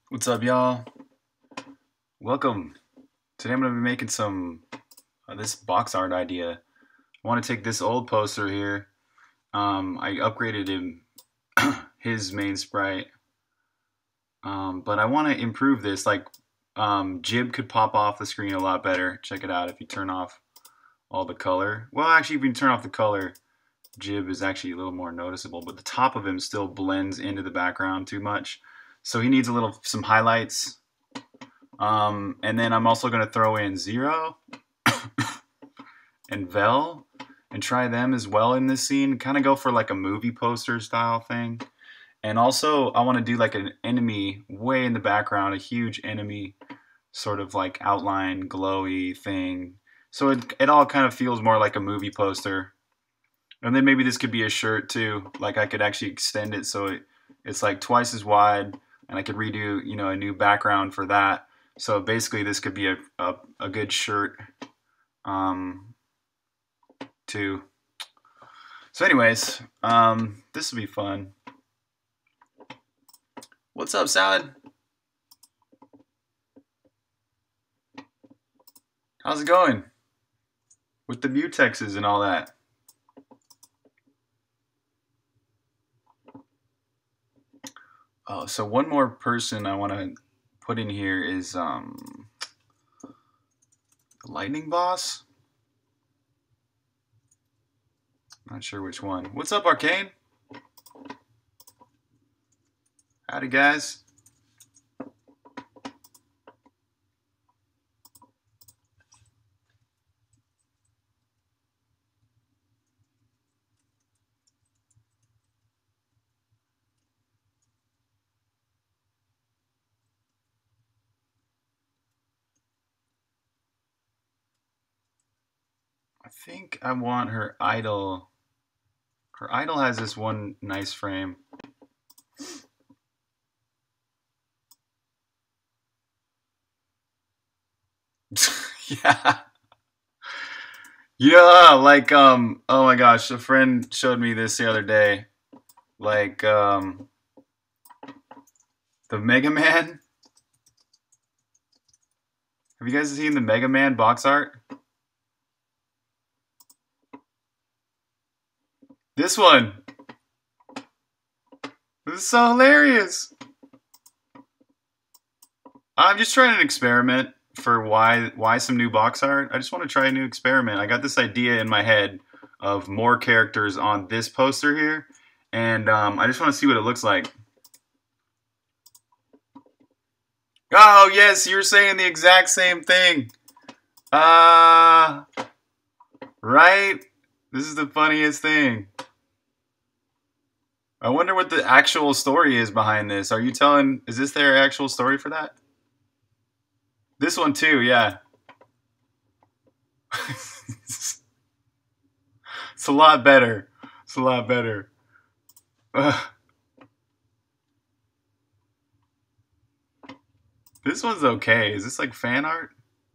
What's up, y'all? Welcome. Today I'm going to be making some this box art idea. I want to take this old poster here. I upgraded him, his main sprite, but I want to improve this. Like, Jib could pop off the screen a lot better. Check it out if you turn off all the color. Well, actually, if you turn off the color, Jib is actually a little more noticeable, but the top of him still blends into the background too much. So he needs some highlights. And then I'm also going to throw in Zero and Vel and try them as well in this scene. Kind of go for like a movie poster style thing. And also I want to do like an enemy way in the background, a huge enemy sort of like outline glowy thing. So it all kind of feels more like a movie poster. And then maybe this could be a shirt too. Like I could actually extend it so it's like twice as wide, and I could redo, a new background for that. So basically this could be a good shirt too. So anyways, this will be fun. What's up, Salad? How's it going? With the mutexes and all that. Oh, so one more person I want to put in here is the Lightning Boss. Not sure which one. What's up, Arcane? Howdy, guys. I think I want her idol. Her idol has this one nice frame. Yeah. Yeah, like oh my gosh, a friend showed me this the other day. Like the Mega Man. Have you guys seen the Mega Man box art? This one. This is so hilarious. I'm just trying an experiment for why some new box art. I just want to try a new experiment. I got this idea in my head of more characters on this poster here, and I just want to see what it looks like. Oh yes, you're saying the exact same thing. Right? This is the funniest thing. I wonder what the actual story is behind this. Are you telling, is this their actual story for that? This one too, yeah. It's a lot better. It's a lot better. This one's okay. Is this like fan art?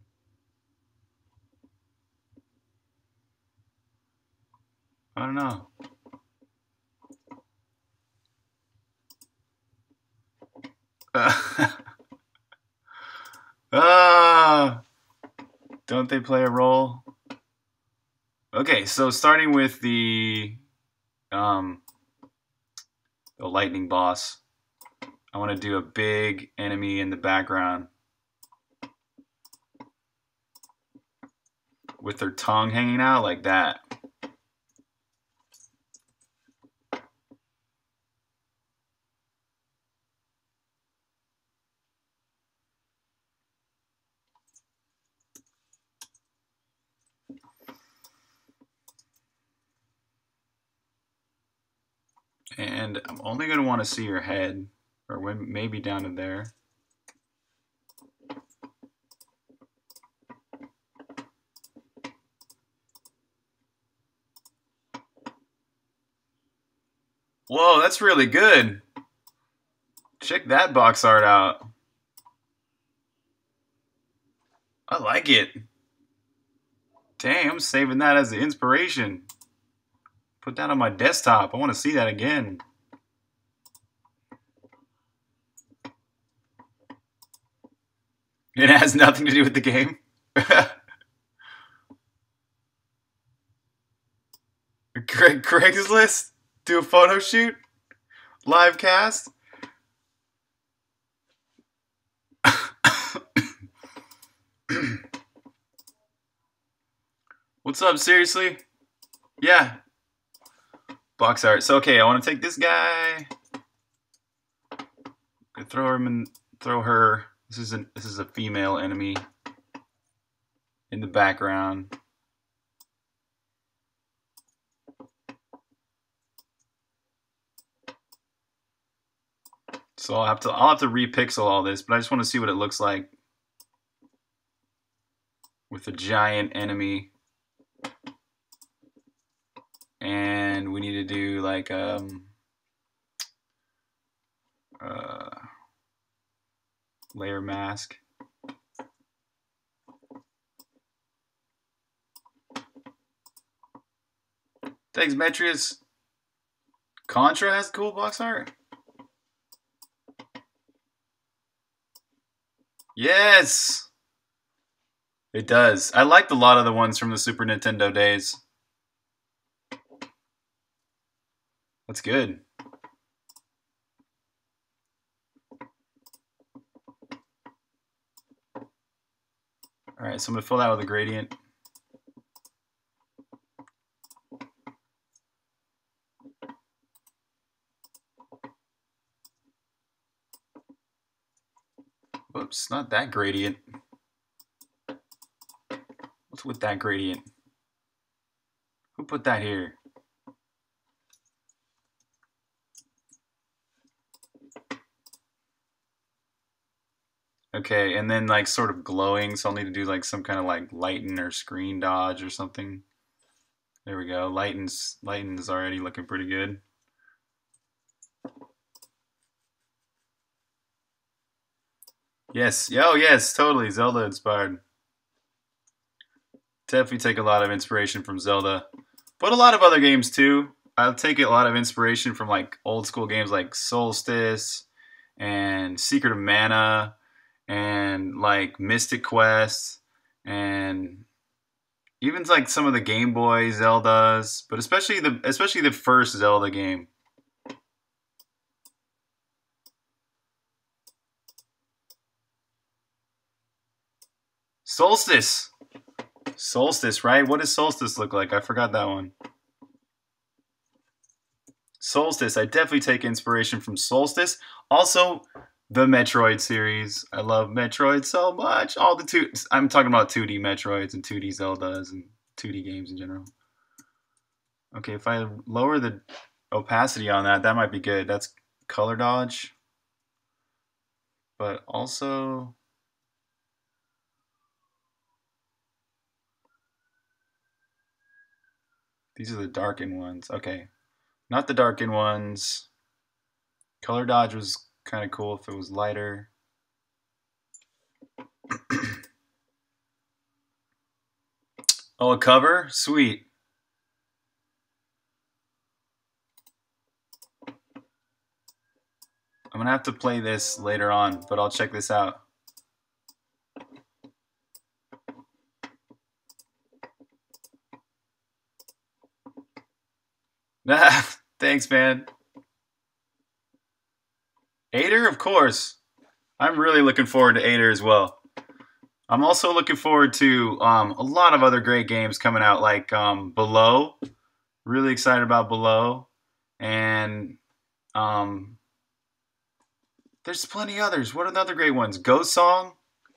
I don't know. Don't they play a role? Okay, so starting with the lightning boss, I want to do a big enemy in the background with their tongue hanging out like that. And I'm only going to want to see your head, or maybe down to there. Whoa, that's really good. Check that box art out. I like it. Dang, I'm saving that as the inspiration. Put that on my desktop. I want to see that again. It has nothing to do with the game. Craigslist? Do a photo shoot? Live cast? What's up, seriously? Yeah. Box art. So, okay, I want to take this guy. Throw him and throw her. This is a female enemy in the background. So I'll have to repixel all this, but I just want to see what it looks like with a giant enemy. And we need to do like layer mask. Thanks, Metrius. Contra has cool box art. Yes, it does. I liked a lot of the ones from the Super Nintendo days. That's good. All right, so I'm gonna fill that with a gradient. Whoops, not that gradient. What's with that gradient? Who put that here? Okay, and then like sort of glowing, so I'll need to do like some kind of like lighten or screen dodge or something. There we go. Lighten's already looking pretty good. Yes, oh yes, totally Zelda-inspired. Definitely take a lot of inspiration from Zelda, but a lot of other games too. I'll take a lot of inspiration from like old school games like Solstice and Secret of Mana and like Mystic Quest and even like some of the Game Boy Zeldas, but especially the first Zelda game. Solstice. Solstice, right? What does Solstice look like? I forgot that one. Solstice. I definitely take inspiration from Solstice. Also, the Metroid series. I love Metroid so much. All the I'm talking about 2D Metroids and 2D Zeldas and 2D games in general. Okay, if I lower the opacity on that, that might be good. That's color dodge. But also, these are the darkened ones. Okay, not the darkened ones. Color dodge was kind of cool if it was lighter. Oh, a cover? Sweet. I'm going to have to play this later on, but I'll check this out. Thanks, man. Aider, of course. I'm really looking forward to Aider as well. I'm also looking forward to a lot of other great games coming out, like Below. Really excited about Below. And there's plenty others. What are the other great ones? Ghost Song?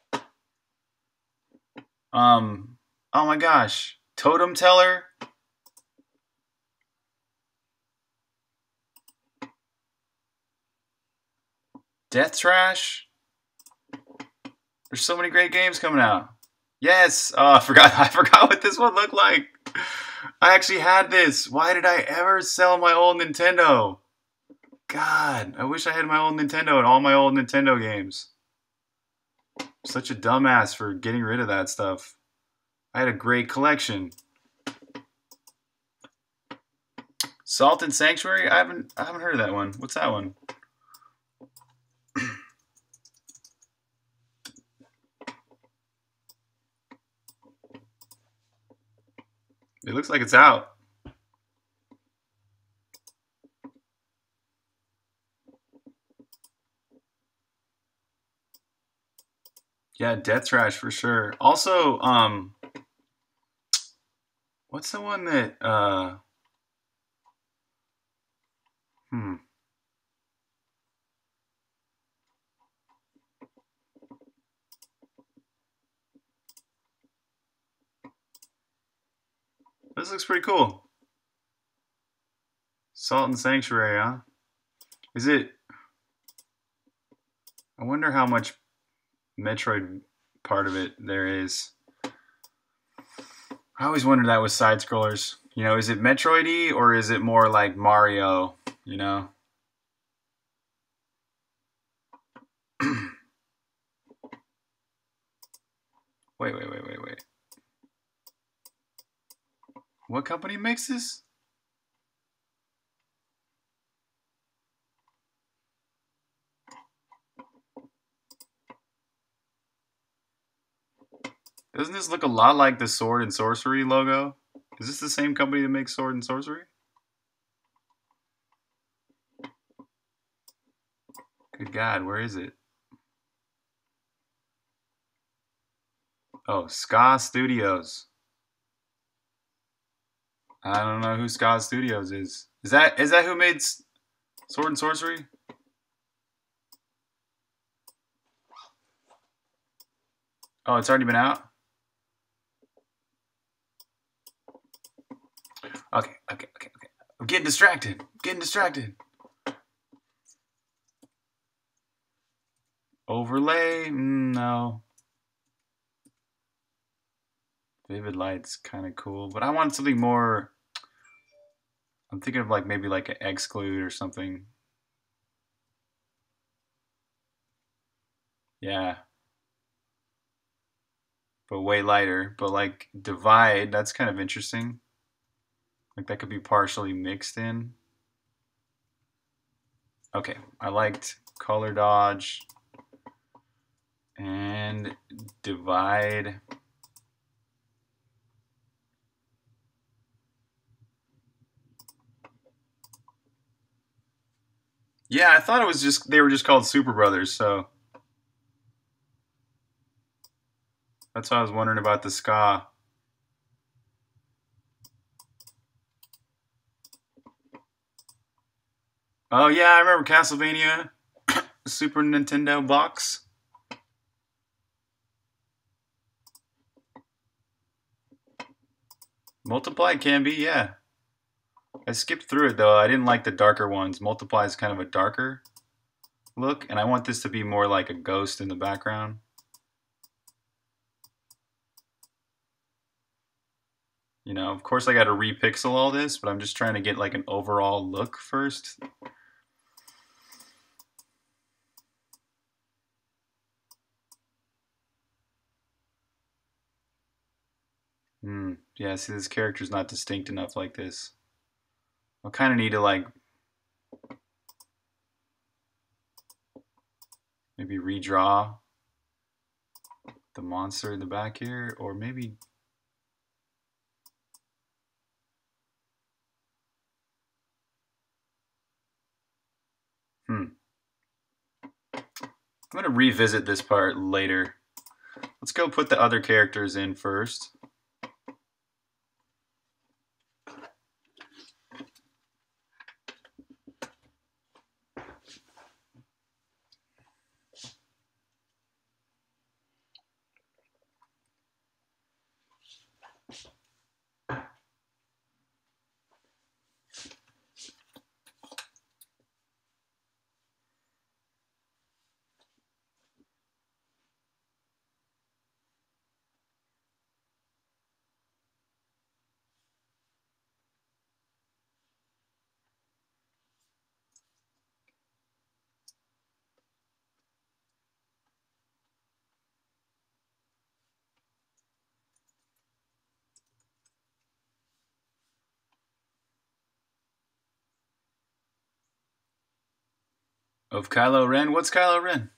Oh my gosh. Totem Teller? Death Trash? There's so many great games coming out. Yes. Oh, I forgot what this one looked like. I actually had this. Why did I ever sell my old Nintendo? God, I wish I had my old Nintendo and all my old Nintendo games. Such a dumbass for getting rid of that stuff. I had a great collection. Salt and Sanctuary? I haven't heard of that one. What's that one? It looks like it's out. Yeah, Death Trash for sure. Also, what's the one that hmm. This looks pretty cool. Salt and Sanctuary, huh? Is it? I wonder how much Metroid part of it there is. I always wondered that with side scrollers. You know, is it Metroid-y or is it more like Mario? You know? Wait. What company makes this? Doesn't this look a lot like the Sword and Sorcery logo? Is this the same company that makes Sword and Sorcery? Good God, where is it? Oh, Ska Studios. I don't know who Ska Studios is. Is that who made Sword and Sorcery? Oh, it's already been out? Okay. I'm getting distracted. Overlay? No. Vivid light's kind of cool, but I want something more. I'm thinking of like maybe like an exclude or something. Yeah, but way lighter. But like divide, that's kind of interesting. Like that could be partially mixed in. Okay, I liked color dodge and divide. Yeah, I thought it was just they were just called Super Brothers, so that's why I was wondering about the ska. Oh yeah, I remember Castlevania Super Nintendo box. Multiply can be, yeah. I skipped through it though. I didn't like the darker ones. Multiply is kind of a darker look, and I want this to be more like a ghost in the background. You know, of course I got to repixel all this, but I'm just trying to get like an overall look first. Yeah, see this character's not distinct enough like this. I'll kind of need to like maybe redraw the monster in the back here, or maybe I'm gonna revisit this part later. Let's go put the other characters in first. Of Kylo Ren? What's Kylo Ren?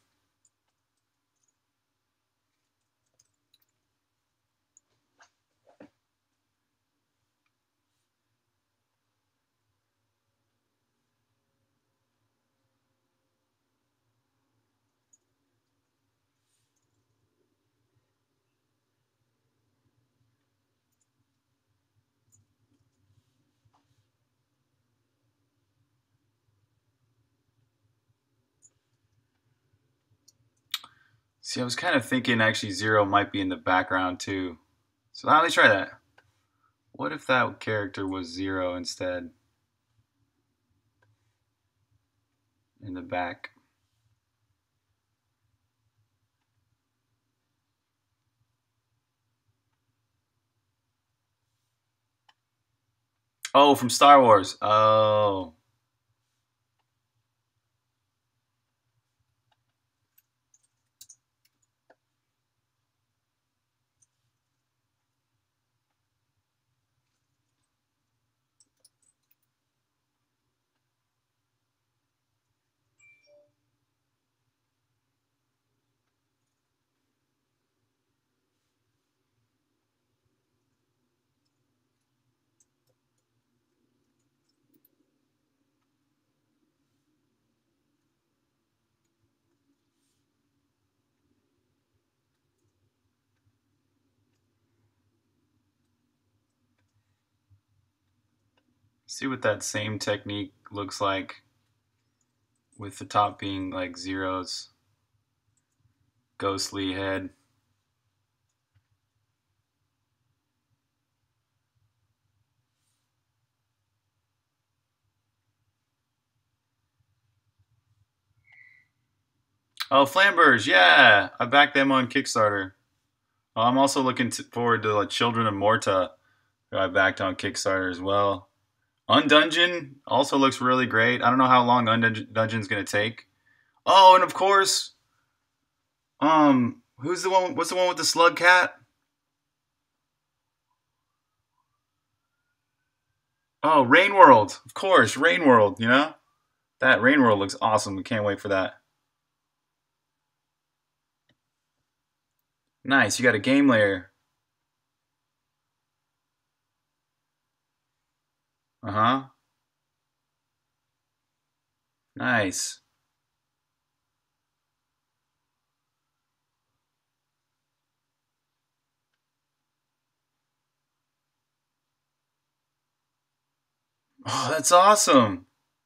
See, I was kind of thinking actually Zero might be in the background too. So let me try that. What if that character was Zero instead? In the back. Oh, from Star Wars. Oh. See what that same technique looks like with the top being like Zero's ghostly head. Oh, Flambers, yeah, I backed them on Kickstarter. I'm also looking forward to Children of Morta, who I backed on Kickstarter as well. Undungeon also looks really great. I don't know how long Undungeon's gonna take. Oh, and of course, who's the one? What's the one with the slug cat? Oh, Rain World, of course, Rain World. You know that Rain World looks awesome. We can't wait for that. Nice, you got a game layer. Uh huh. Nice. Oh, that's awesome.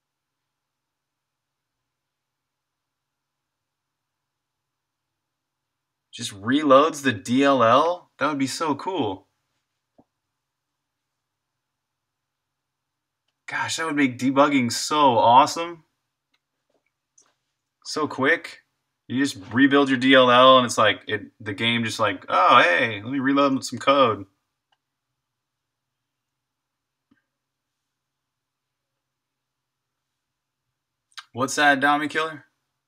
Just reloads the DLL? That would be so cool. Gosh, that would make debugging so awesome. So quick. You just rebuild your DLL and it's like the game just like, oh hey, let me reload some code. What's that, Dami Killer?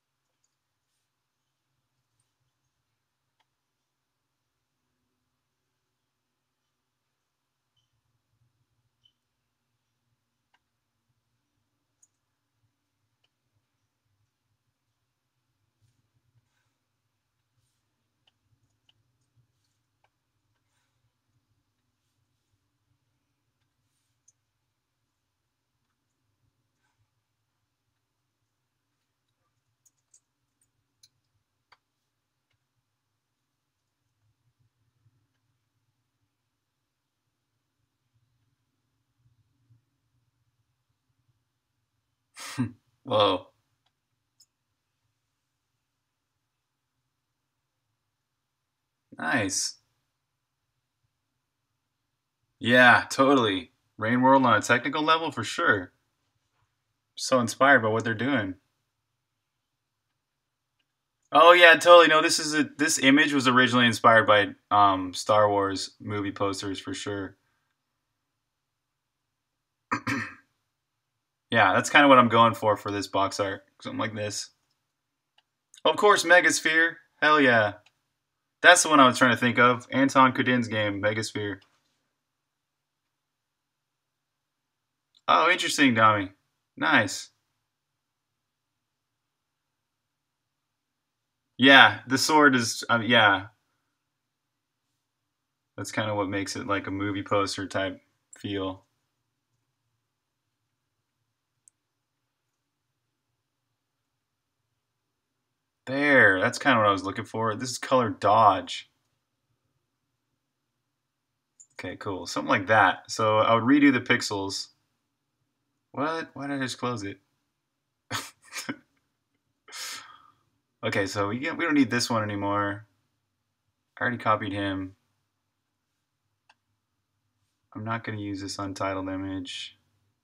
Whoa. Nice. Yeah, totally. Rain World on a technical level for sure. So inspired by what they're doing. Oh yeah, totally. No, this image was originally inspired by Star Wars movie posters for sure. Yeah, that's kind of what I'm going for this box art. Something like this. Of course, Megasphere. Hell yeah. That's the one I was trying to think of. Anton Kudin's game, Megasphere. Oh, interesting, Dami. Nice. Yeah, the sword is, yeah. That's kind of what makes it like a movie poster type feel. There, that's kind of what I was looking for. This is color Dodge. Okay, cool. Something like that. So I would redo the pixels. What? Why did I just close it? Okay, so we don't need this one anymore. I already copied him. I'm not going to use this untitled image.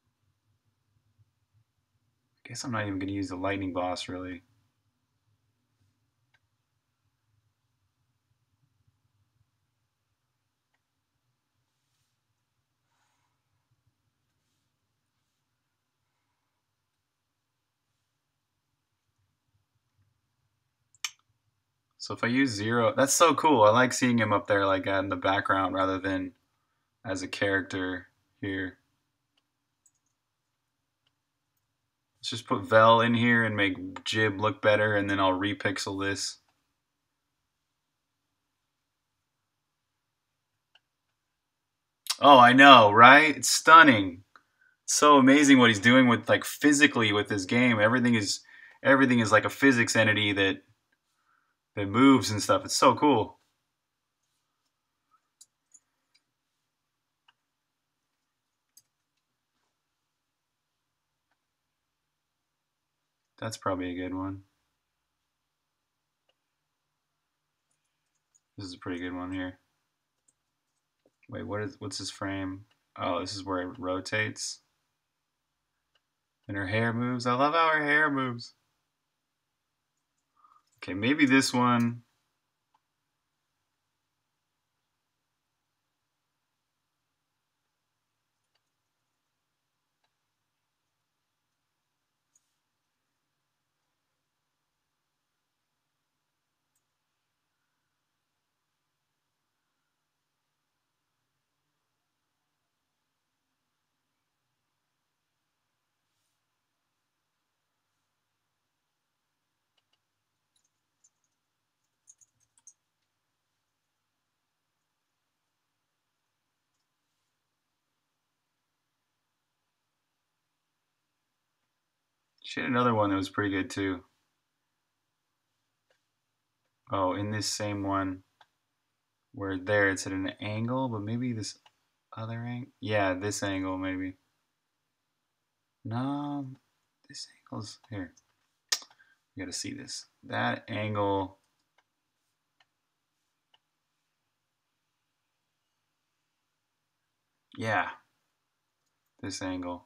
I guess I'm not even going to use the lightning boss, really. So if I use 0, that's so cool. I like seeing him up there like that in the background rather than as a character here. Let's just put Vel in here and make Jib look better, and then I'll repixel this. Oh, I know, right? It's stunning. It's so amazing what he's doing with like physically with this game. Everything is like a physics entity that moves and stuff. It's so cool. That's probably a good one. This is a pretty good one here. Wait, what's his frame? Oh, this is where it rotates. And her hair moves. I love how her hair moves. Okay, maybe this one. She had another one that was pretty good too. Oh, in this same one, where there it's at an angle, but maybe this other angle. Yeah, this angle maybe. No, this angle's here. You gotta see this. That angle. Yeah, this angle.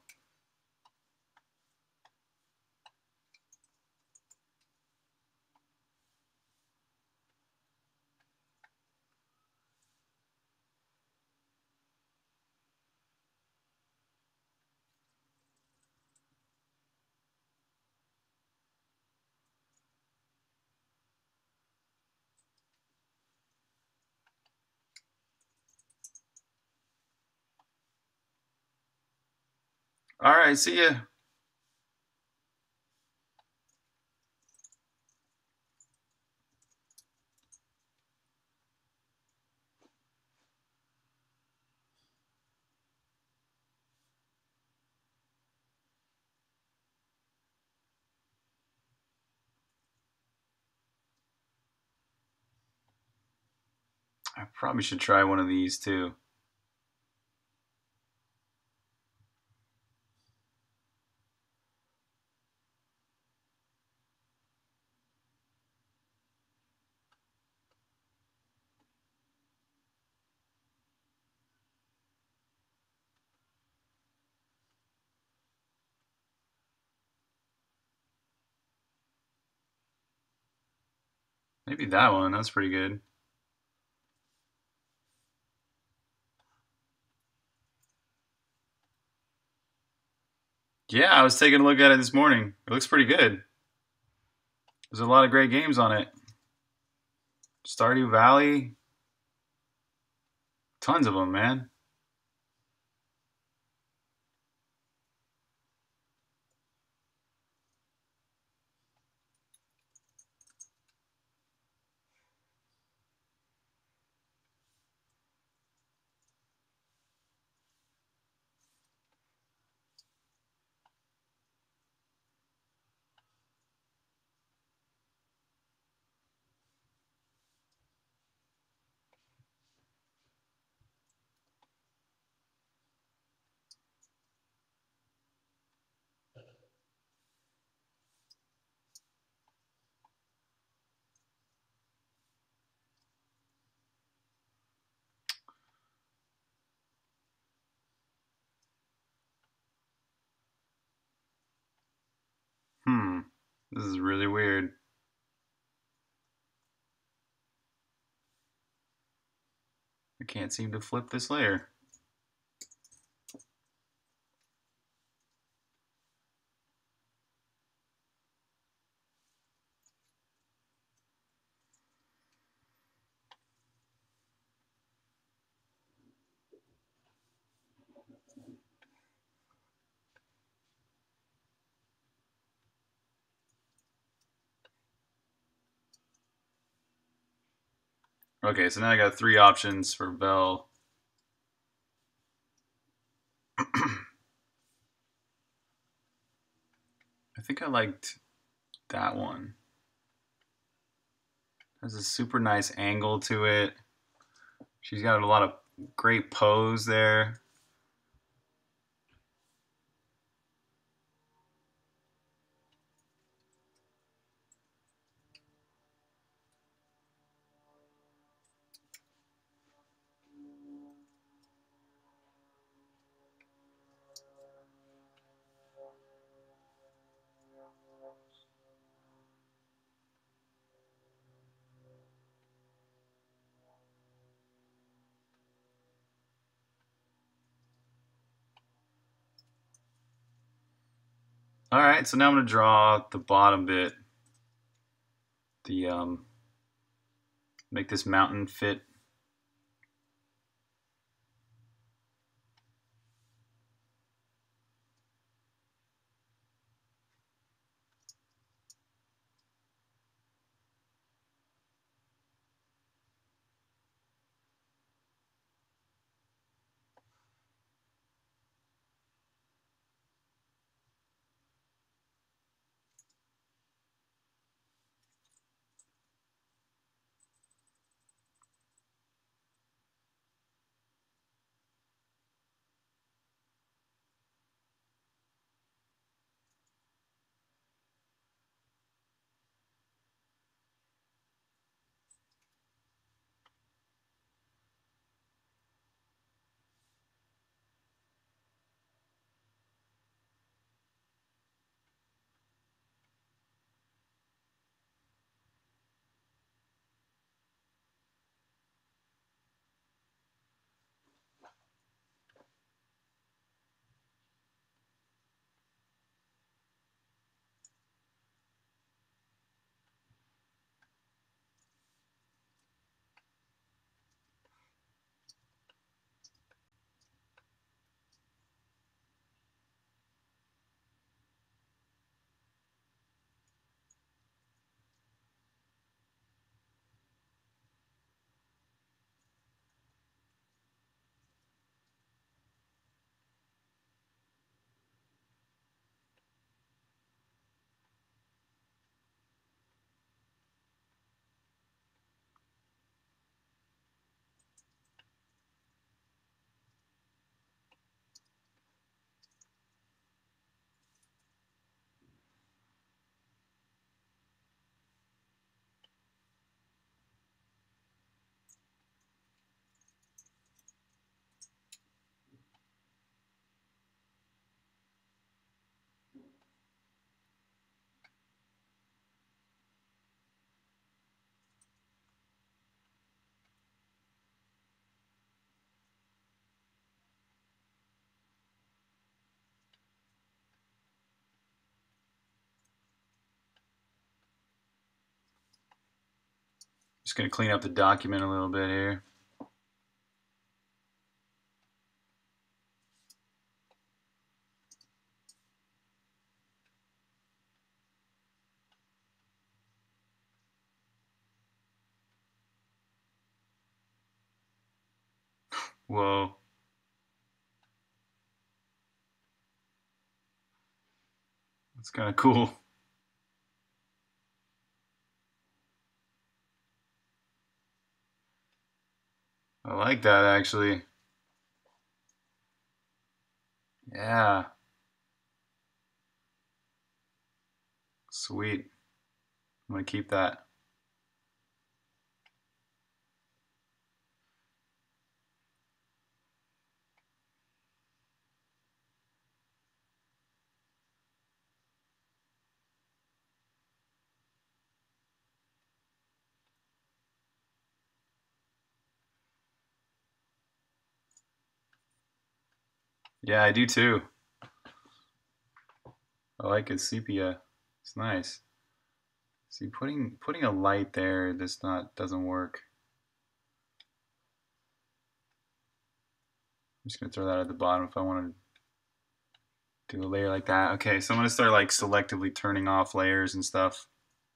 All right, see ya. I probably should try one of these too. Maybe that one. That's pretty good. Yeah, I was taking a look at it this morning. It looks pretty good. There's a lot of great games on it. Stardew Valley. Tons of them, man. This is really weird. I can't seem to flip this layer. Okay, so now I got 3 options for Bell. I think I liked that one. Has a super nice angle to it. She's got a lot of great pose there. All right, so now I'm going to draw the bottom bit. Make this mountain fit. Just going to clean up the document a little bit here. Whoa. That's kind of cool. I like that actually. Yeah. Sweet. I'm going to keep that. Yeah, I do too. I like its sepia. It's nice. See, putting a light there doesn't work. I'm just gonna throw that at the bottom if I want to do a layer like that. Okay, so I'm gonna start like selectively turning off layers and stuff.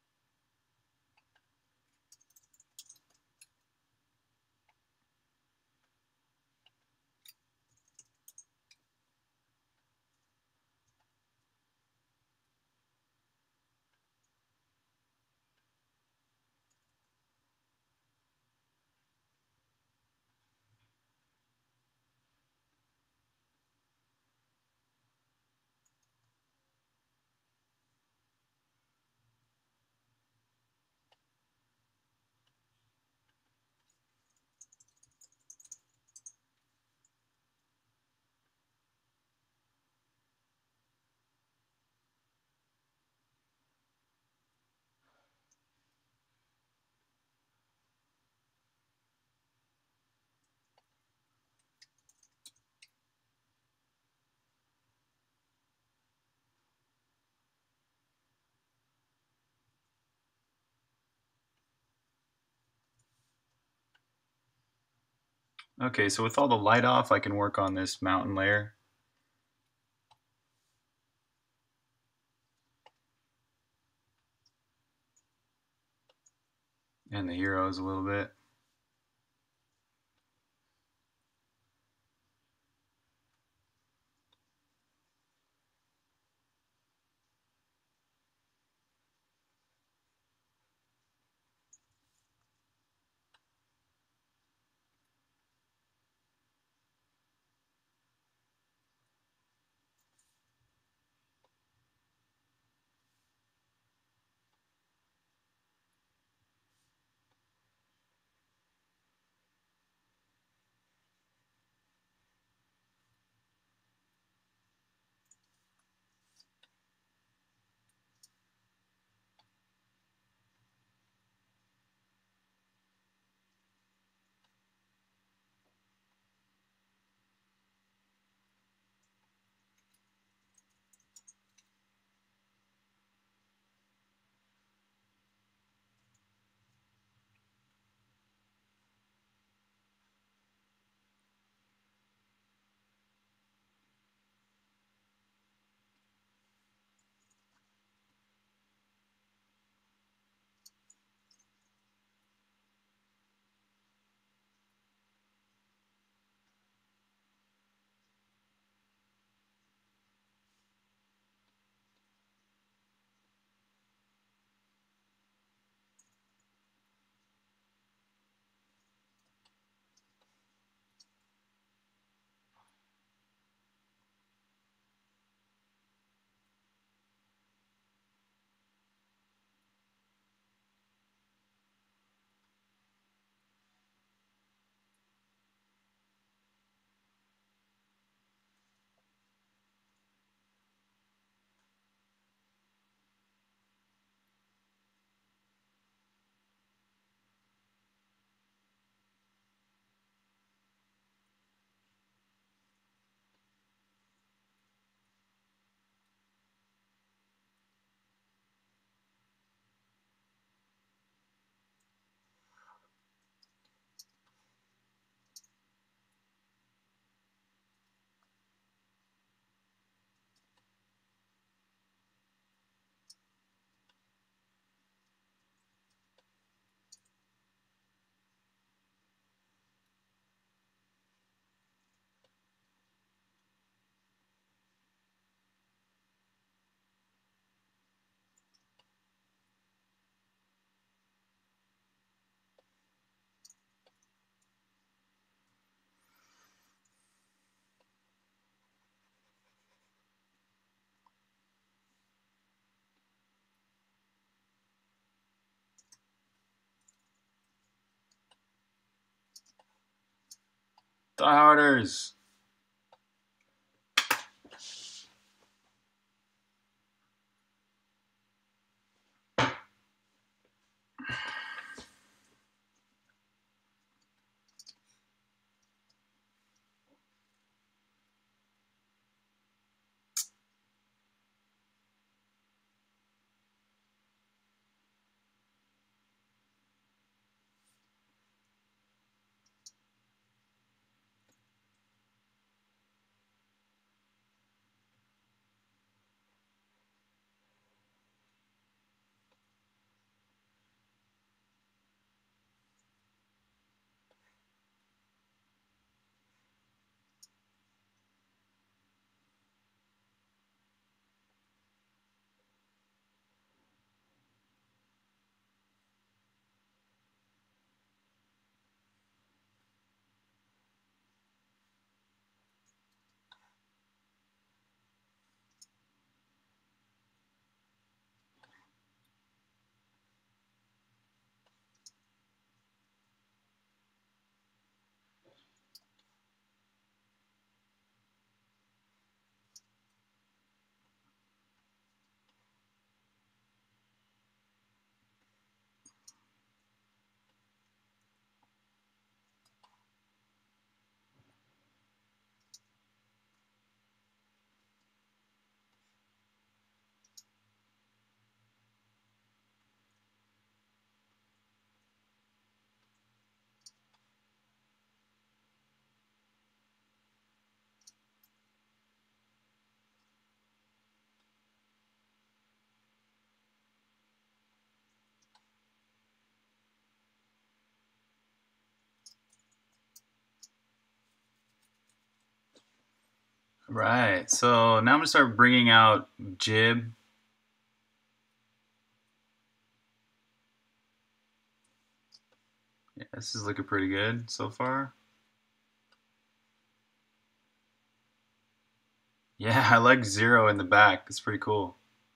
Okay, so with all the light off, I can work on this mountain layer. And the heroes a little bit. Die Harders! Right. So now I'm gonna start bringing out Jib. Yeah, this is looking pretty good so far. Yeah, I like Zero in the back. It's pretty cool.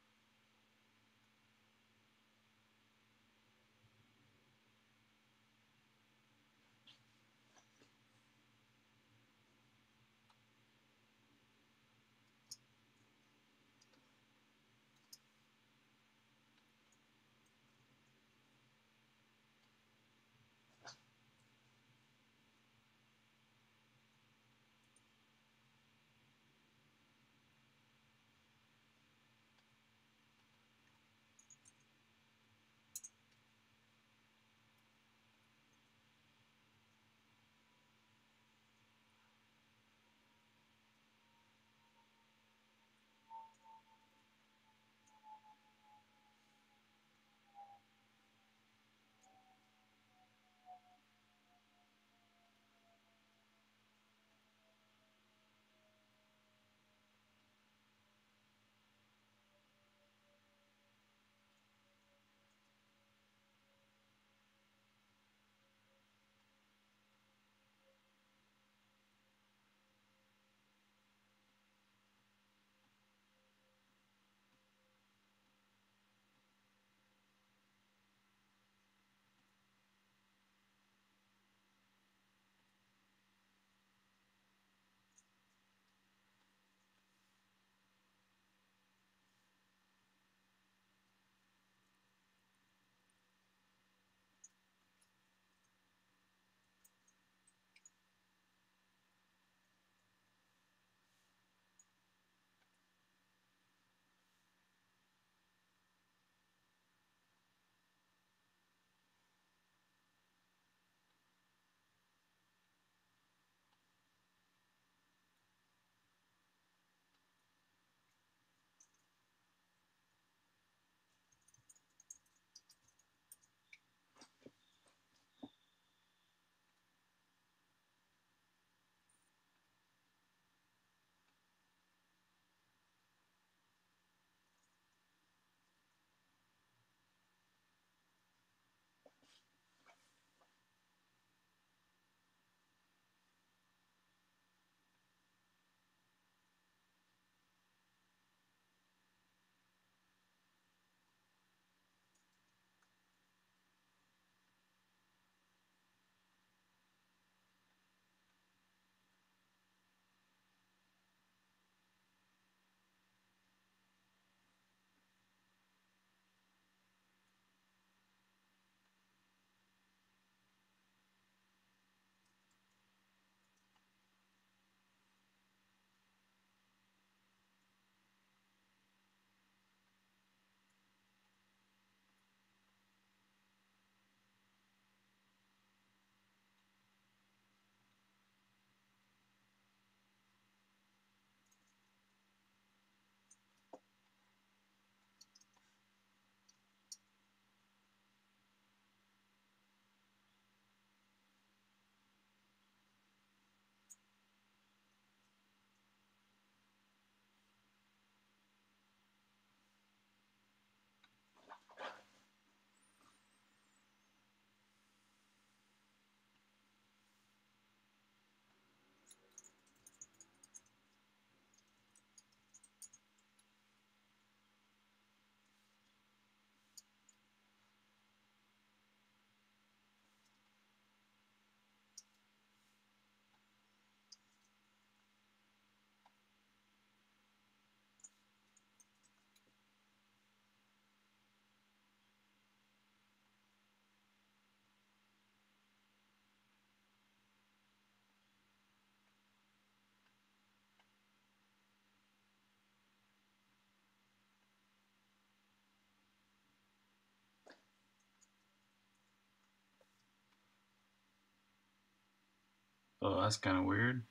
Oh, that's kind of weird.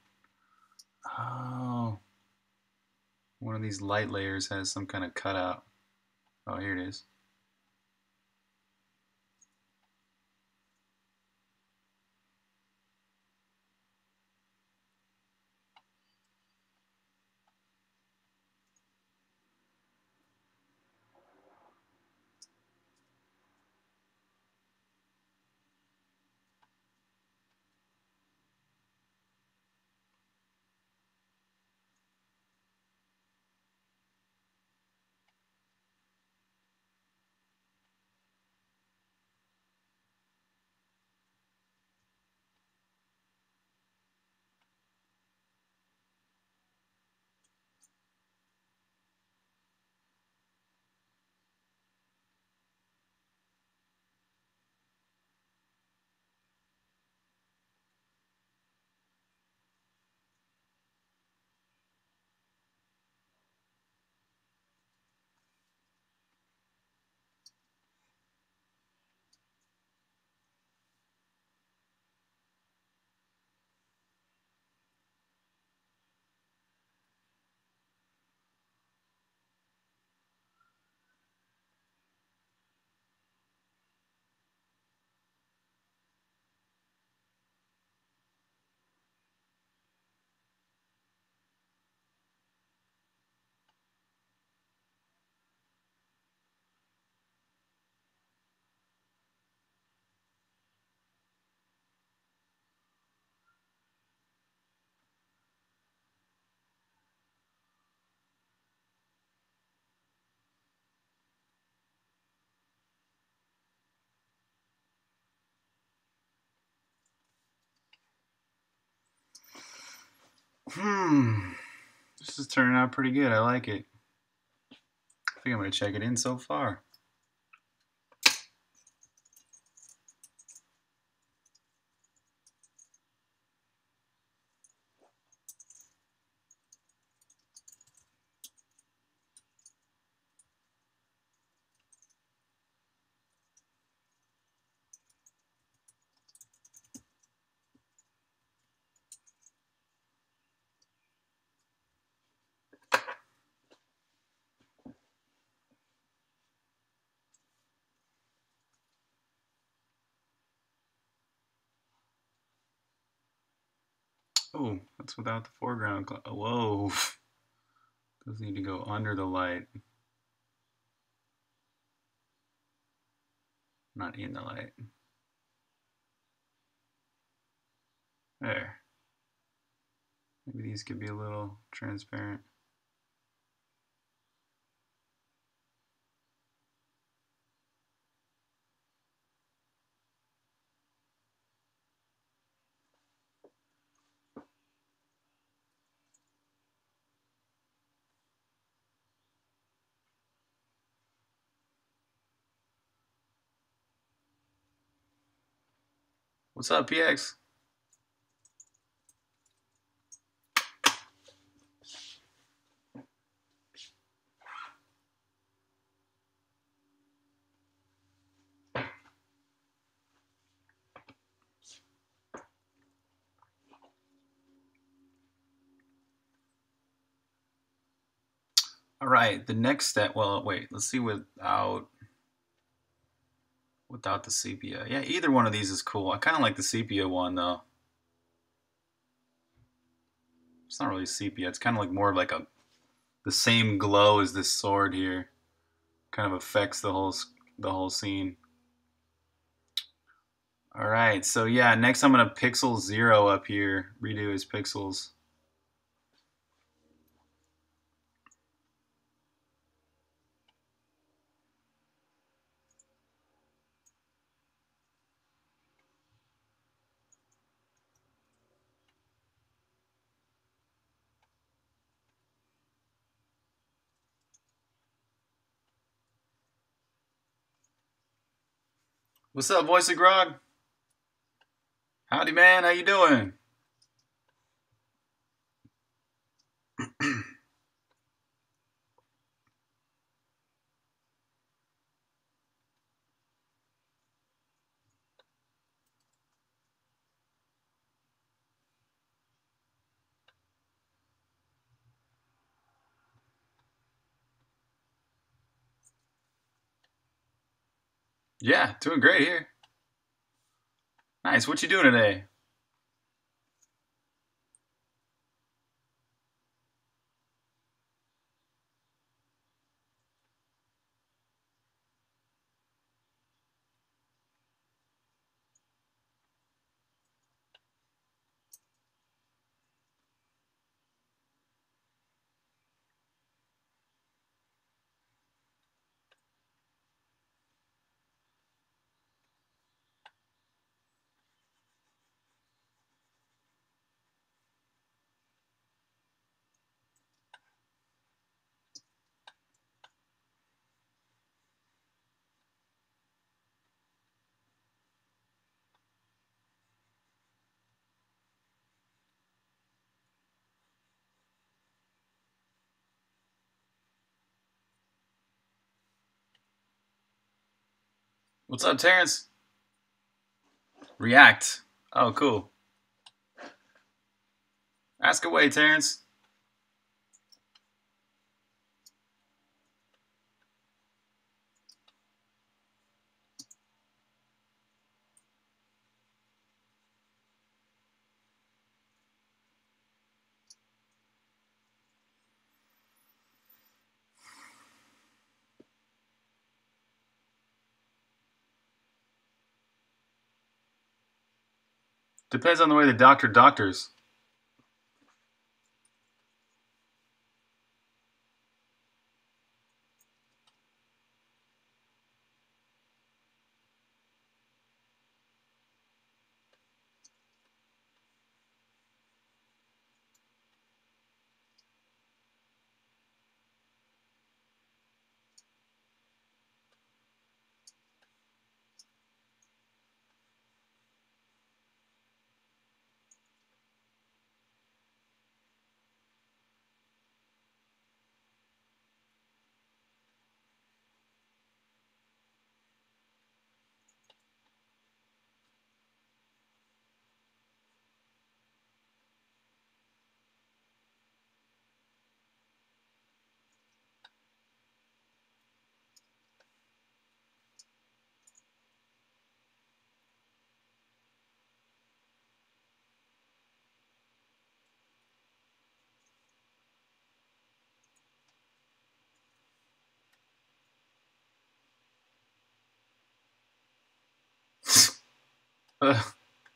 Oh, one of these light layers has some kind of cutout. Oh, here it is. This is turning out pretty good. I like it. I think I'm going to check it in so far. Oh, that's without the foreground. Whoa. Those need to go under the light. Not in the light. There. Maybe these could be a little transparent. What's up, PX? All right, the next step. Well, wait. Let's see without the sepia. Yeah, either one of these is cool. I kind of like the sepia one though. It's not really sepia. It's kind of like more like the same glow as this sword here. Kind of affects the whole scene. All right, so yeah, next I'm gonna pixel 0 up here. Redo his pixels. What's up, Voice of Grog? Howdy, man. How you doing? Yeah, doing great here. Nice. What you doing today? What's up, Terrence? React. Oh, cool. Ask away, Terrence. Depends on the way the doctor doctors. Ugh.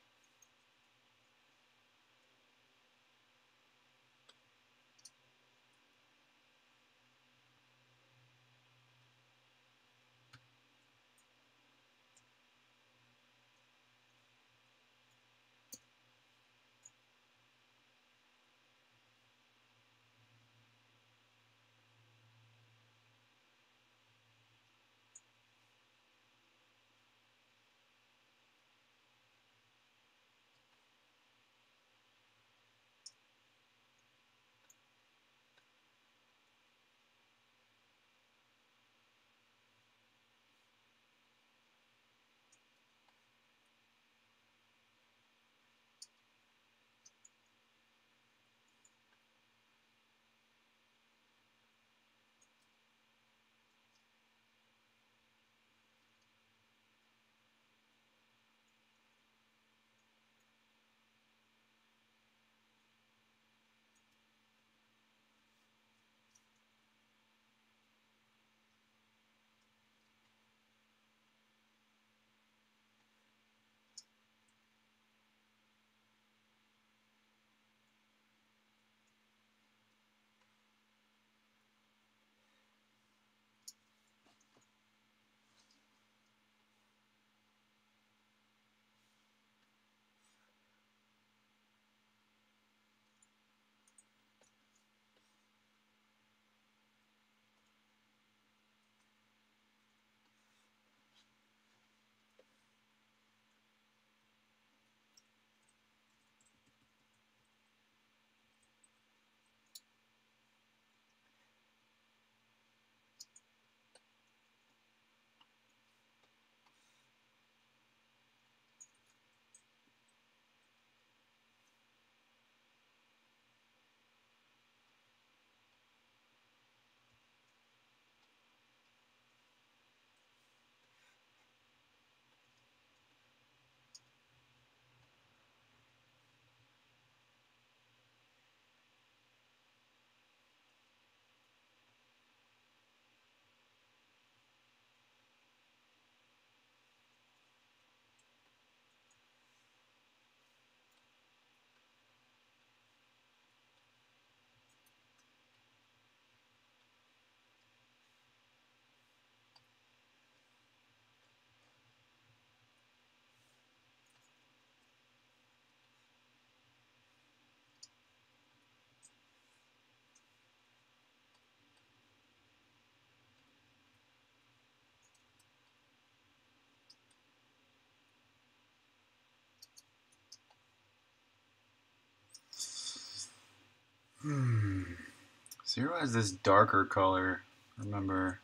Zero has this darker color, remember,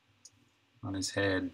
on his head.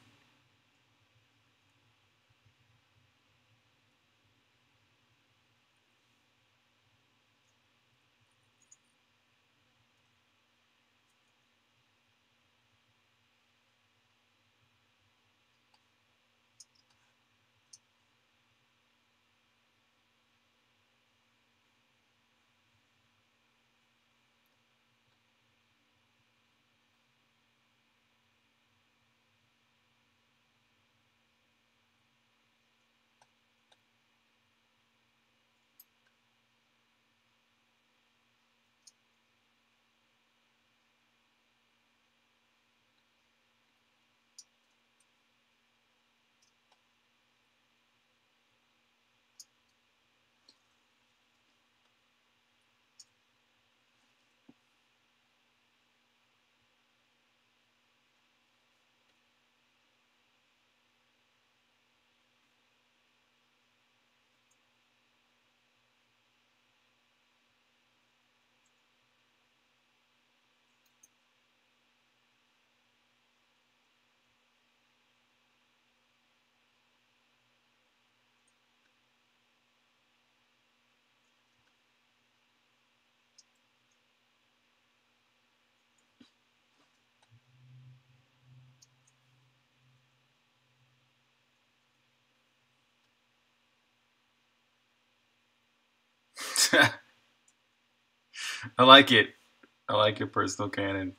I like it. I like your personal canon.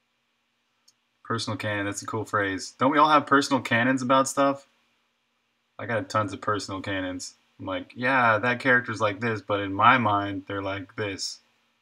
Personal canon, that's a cool phrase. Don't we all have personal canons about stuff? I got tons of personal canons. I'm like, yeah, that character's like this, but in my mind, they're like this.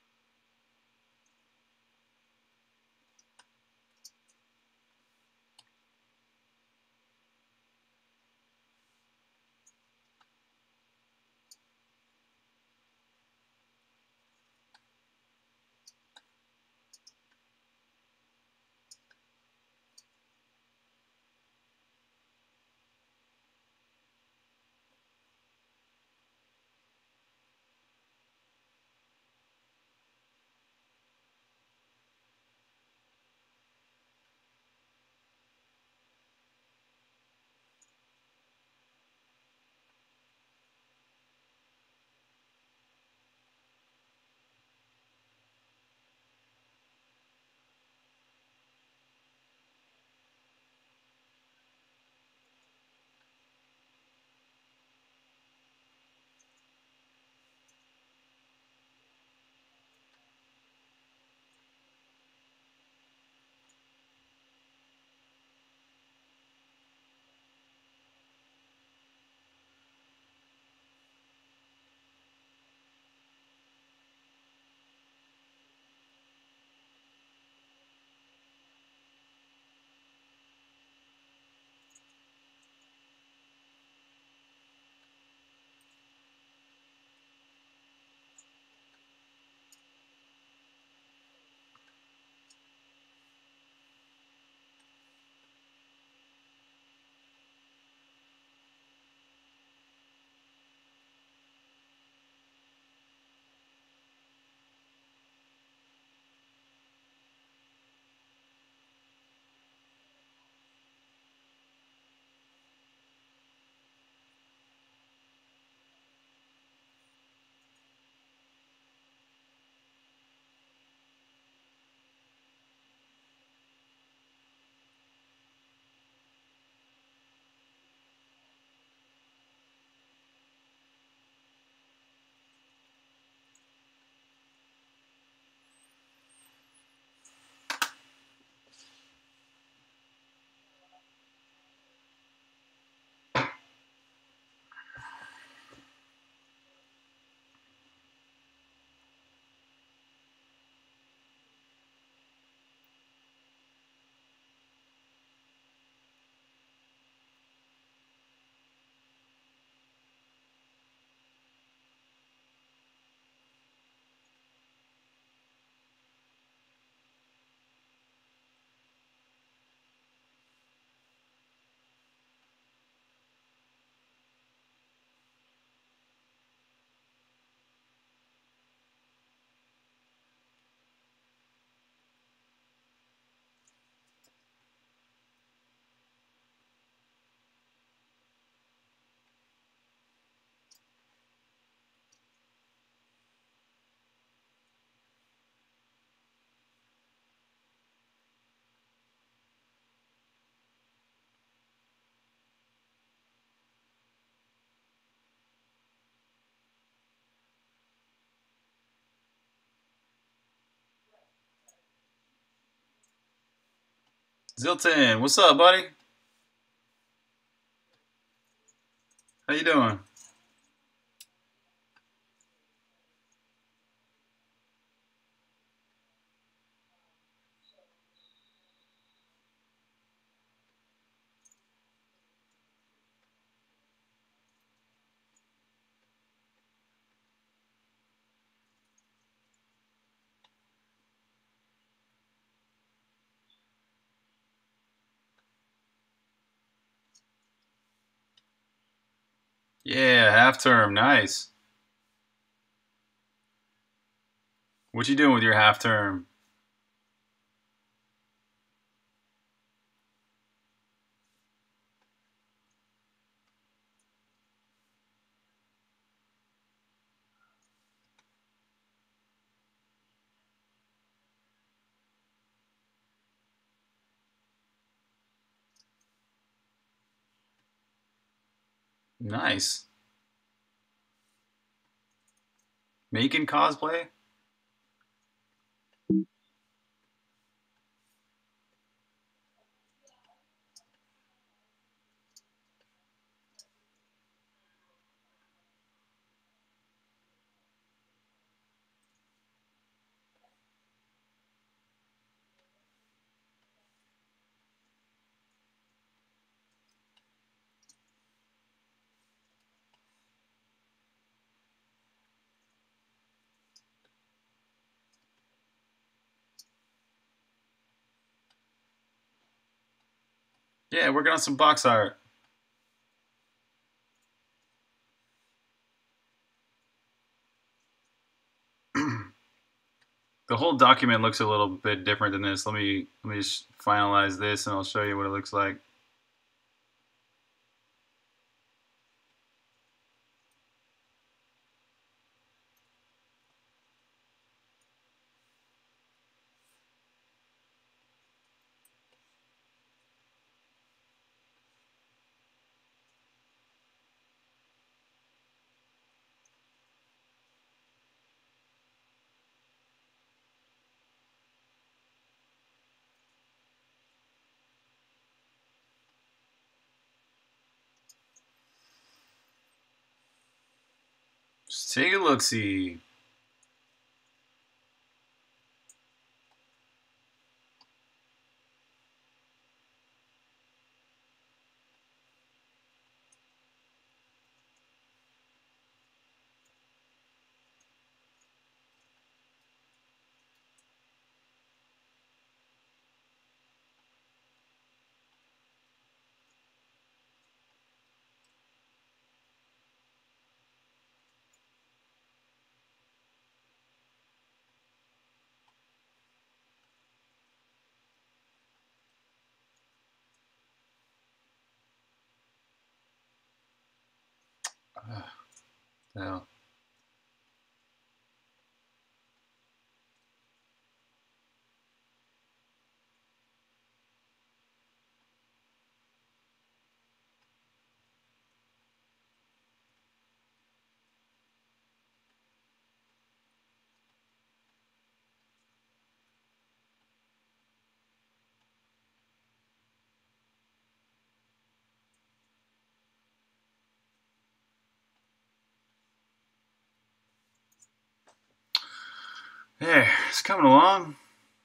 Zilton, what's up, buddy? How you doing? Yeah, half term, nice. What you doing with your half term? Nice. Making cosplay? Yeah, working on some box art. The whole document looks a little bit different than this. Let me just finalize this and I'll show you what it looks like. Just take a look-see. Hell. There, it's coming along.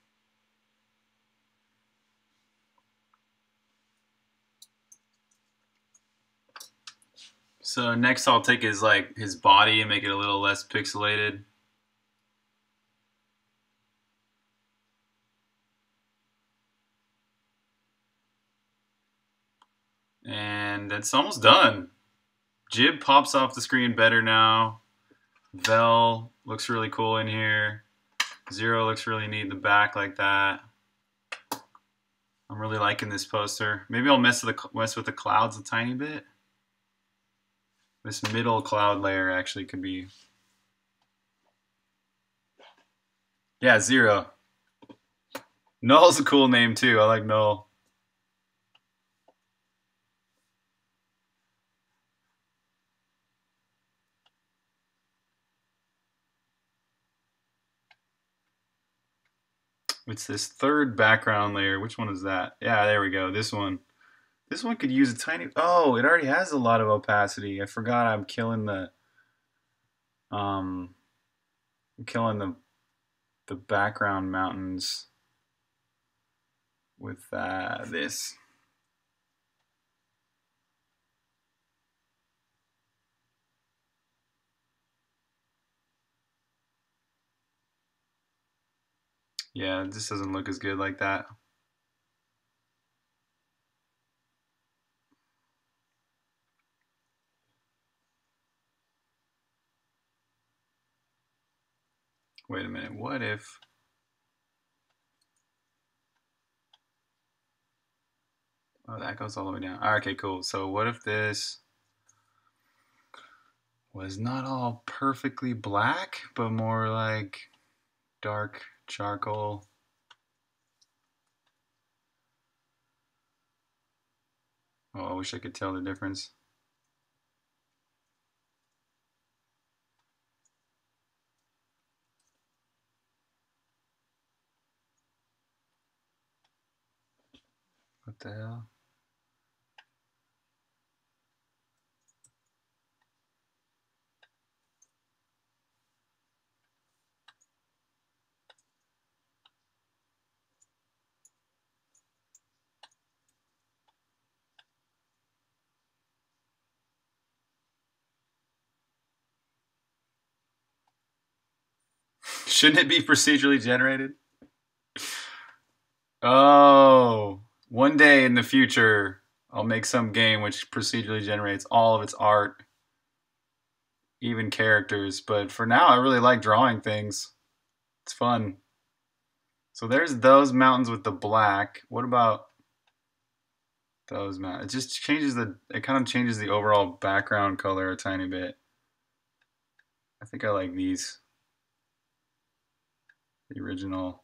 So next I'll take his body and make it a little less pixelated. And it's almost done. Jib pops off the screen better now. Vel looks really cool in here. Zero looks really neat in the back like that. I'm really liking this poster. Maybe I'll mess with the clouds a tiny bit. This middle cloud layer actually could be... Yeah, Zero. Null's a cool name too. I like Null. It's this third background layer. Which one is that? Yeah, there we go. This one. This one could use a tiny... Oh, it already has a lot of opacity. I forgot I'm killing the... I'm killing the background mountains with this. Yeah, this doesn't look as good like that. Wait a minute, what if... Oh, that goes all the way down. Okay, cool. So what if this was not all perfectly black, but more like dark charcoal? Oh, I wish I could tell the difference. What the hell? Shouldn't it be procedurally generated? Oh, One day in the future, I'll make some game which procedurally generates all of its art, even characters. But for now, I really like drawing things. It's fun. So there's those mountains with the black. What about those mountains? It just changes it kind of changes the overall background color a tiny bit. I think I like these. The original.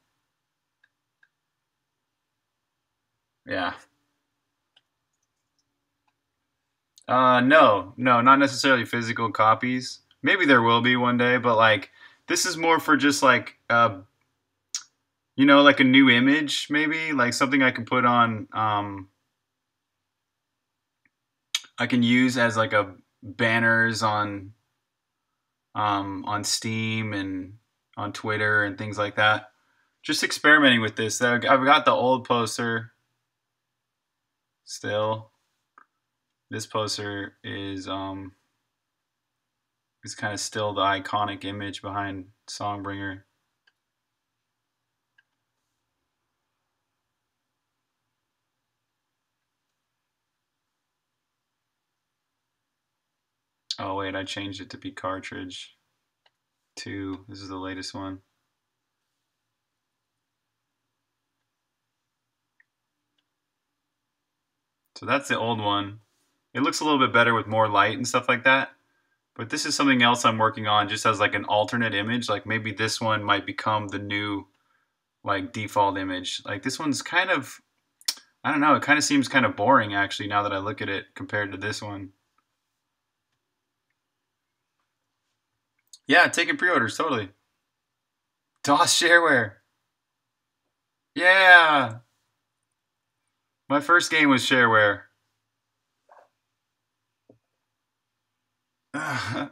Yeah. No, not necessarily physical copies. Maybe there will be one day, but like this is more for just like like a new image, maybe like something I can put on. I can use as like a banners on Steam and on Twitter and things like that. Just experimenting with this. I've got the old poster still. This poster is kind of still the iconic image behind Songbringer. Oh wait, I changed it to be cartridge 2. This is the latest one. So that's the old one. It looks a little bit better with more light and stuff like that. But this is something else I'm working on just as like an alternate image. Like maybe this one might become the new like default image. Like this one's kind of, I don't know, it kind of seems kind of boring actually now that I look at it compared to this one. Yeah, taking pre-orders, totally. DOS shareware. Yeah. My first game was shareware. I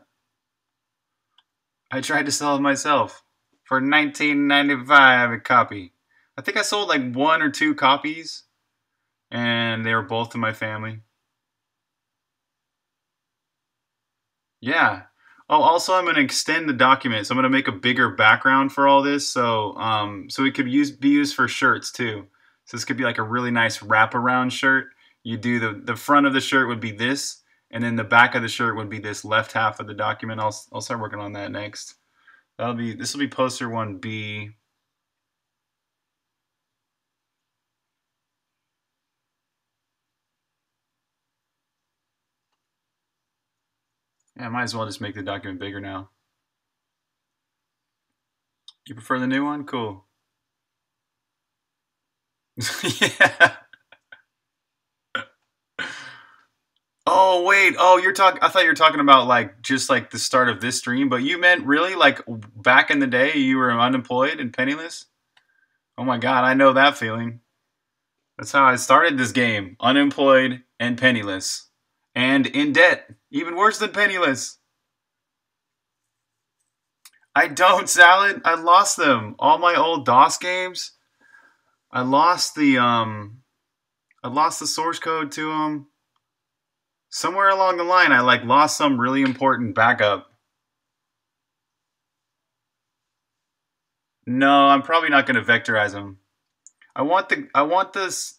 tried to sell it myself for $19.95 a copy. I think I sold like 1 or 2 copies, and they were both to my family. Yeah. Oh, also, I'm going to extend the document, so I'm going to make a bigger background for all this, so it could be used for shirts too. So this could be like a really nice wraparound shirt. You do the front of the shirt would be this, and then the back of the shirt would be this left half of the document. I'll start working on that next. This will be poster 1B. Yeah, I might as well just make the document bigger now. You prefer the new one? Cool. Yeah. Oh wait. Oh, I thought you were talking about like just like the start of this stream, but you meant really like back in the day you were unemployed and penniless? Oh my god, I know that feeling. That's how I started this game. Unemployed and penniless. And in debt. Even worse than penniless. I don't, Salad. I lost them. All my old DOS games. I lost the source code to them. Somewhere along the line, I like lost some really important backup. No, I'm probably not going to vectorize them. I want this.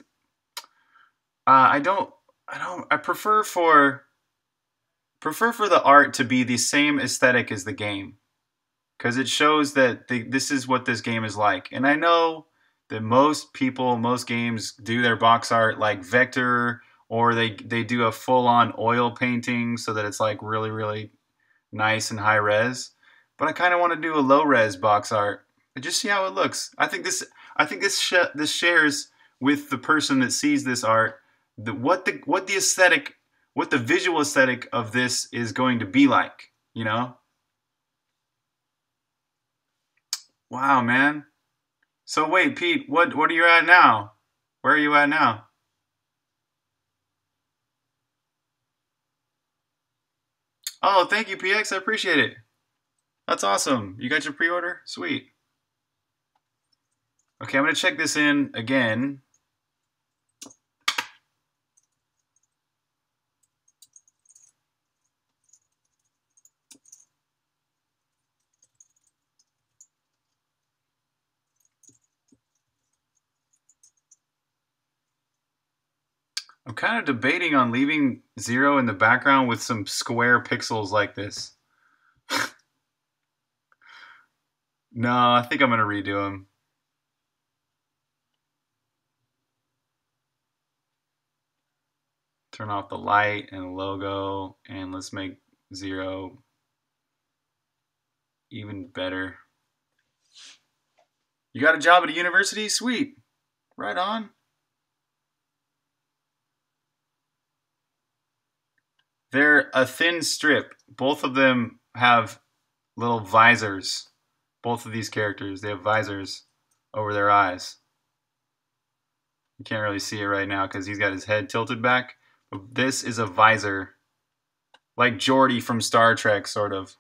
I prefer for the art to be the same aesthetic as the game, because it shows that this is what this game is like. And I know that most games do their box art like vector, or they do a full-on oil painting so that it's like really, really nice and high res. But I kind of want to do a low res box art and just see how it looks. I think this shares with the person that sees this art what the visual aesthetic of this is going to be like, you know? Wow, man. So wait, Pete, what are you at now? Where are you at now? Oh, thank you, PX. I appreciate it. That's awesome. You got your pre-order? Sweet. Okay, I'm going to check this in again. kind of debating on leaving 0 in the background with some square pixels like this. No, I think I'm going to redo them. Turn off the light and the logo, and let's make 0 even better. You got a job at a university? Sweet. Right on. They're a thin strip. Both of them have little visors. Both of these characters, they have visors over their eyes. You can't really see it right now because he's got his head tilted back. But this is a visor. Like Geordi from Star Trek, sort of.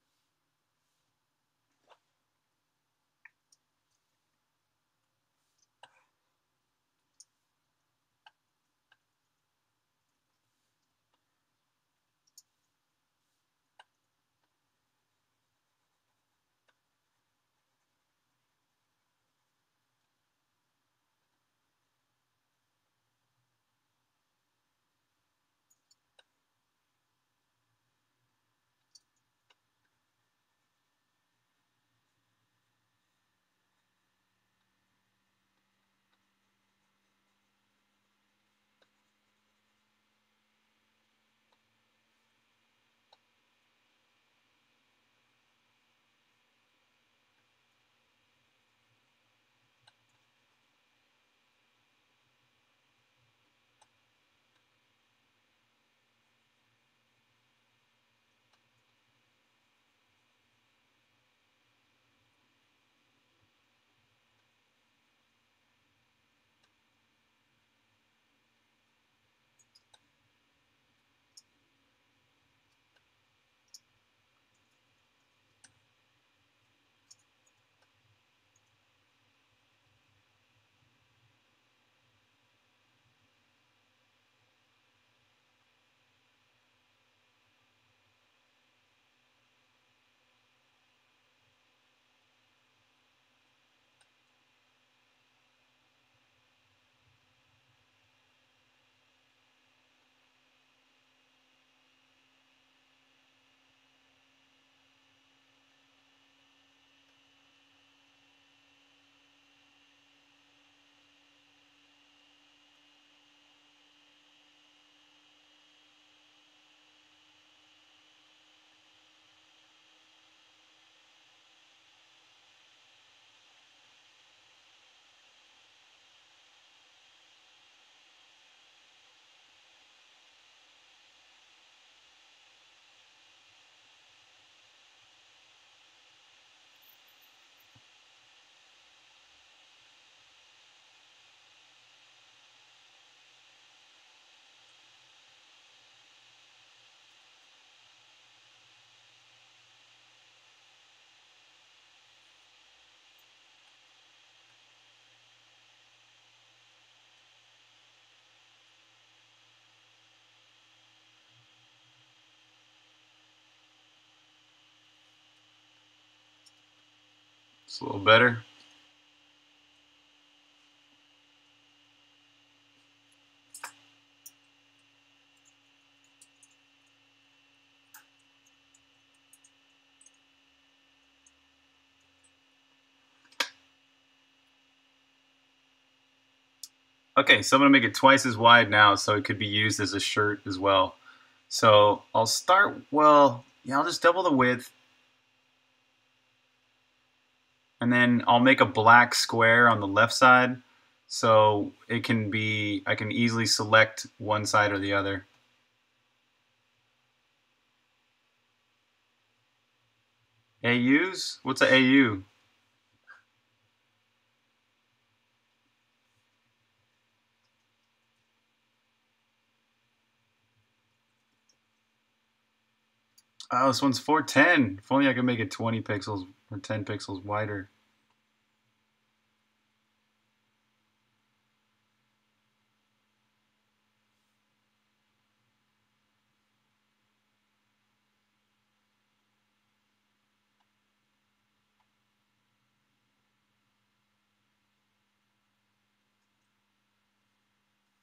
It's a little better. Okay, so I'm going to make it twice as wide now so it could be used as a shirt as well. So I'll start, well, yeah, I'll just double the width. And then I'll make a black square on the left side so it can be, I can easily select one side or the other. AUs? What's an AU? Oh, this one's 410. If only I could make it 20 pixels or 10 pixels wider.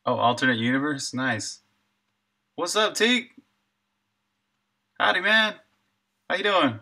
Oh, alternate universe? Nice. What's up, Teak? Howdy, man. How you doing?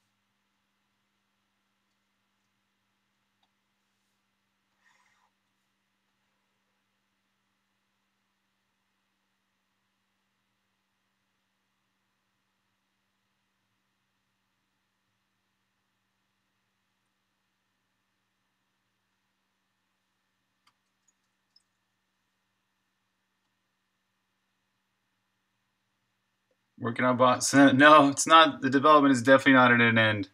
Working on bots. No, it's not. The development is definitely not at an end.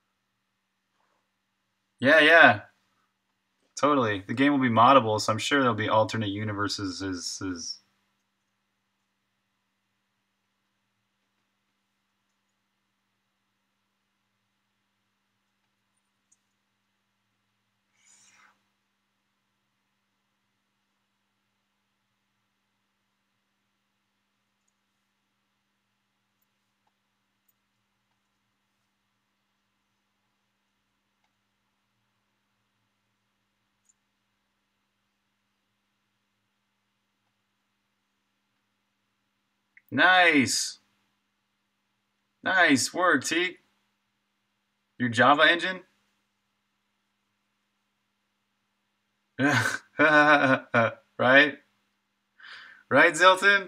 Yeah, yeah. Totally. The game will be moddable, so I'm sure there'll be alternate universes. Nice. Nice work, Teak. Your Java engine? Right? Right, Zilton?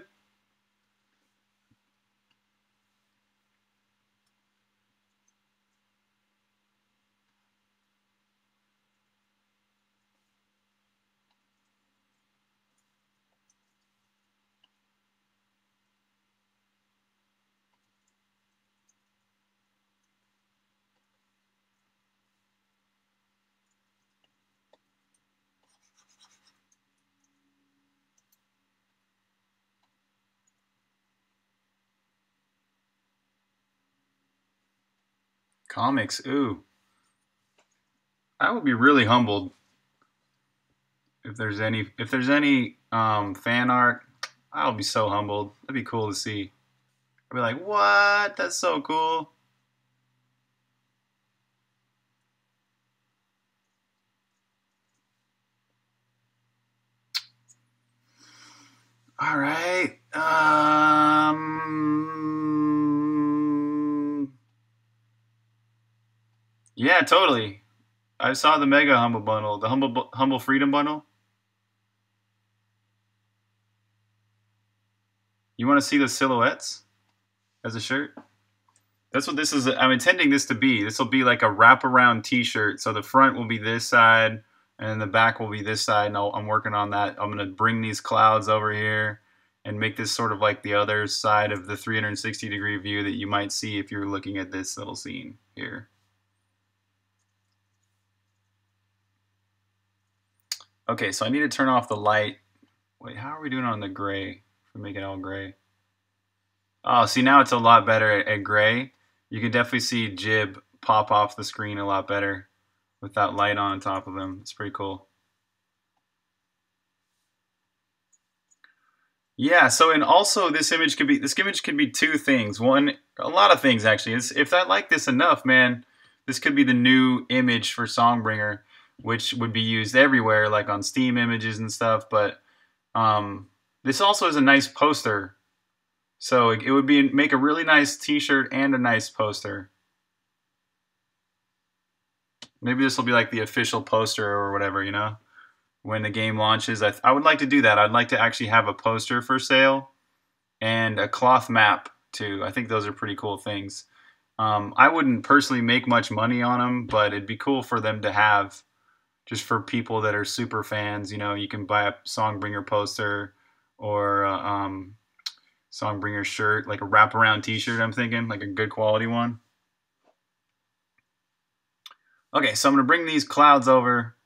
Comics, ooh. I would be really humbled if there's any fan art. I'll be so humbled. That'd be cool to see. I'd be like, what? That's so cool. All right. Yeah, totally. I saw the Mega Humble Bundle, the Humble Freedom Bundle. You want to see the silhouettes as a shirt? That's what this is. I'm intending this to be. This will be like a wraparound T-shirt. So the front will be this side, and the back will be this side. And I'm working on that. I'm gonna bring these clouds over here and make this sort of like the other side of the 360-degree view that you might see if you're looking at this little scene here. Okay, so I need to turn off the light. Wait, how are we doing on the gray? If we make it all gray. Oh, see, now it's a lot better at gray. You can definitely see Jib pop off the screen a lot better with that light on top of him. It's pretty cool. Yeah, so and also this image could be two things. One, a lot of things actually. If I like this enough, man, this could be the new image for Songbringer, which would be used everywhere, like on Steam images and stuff. But this also is a nice poster, so it would make a really nice T-shirt and a nice poster. Maybe this will be like the official poster or whatever, you know, when the game launches. I would like to do that. I'd like to actually have a poster for sale and a cloth map too. I think those are pretty cool things. I wouldn't personally make much money on them, but it'd be cool for them to have just for people that are super fans. You know, you can buy a Songbringer poster or Songbringer shirt, like a wraparound T-shirt. I'm thinking like a good quality one. Okay, so I'm gonna bring these clouds over.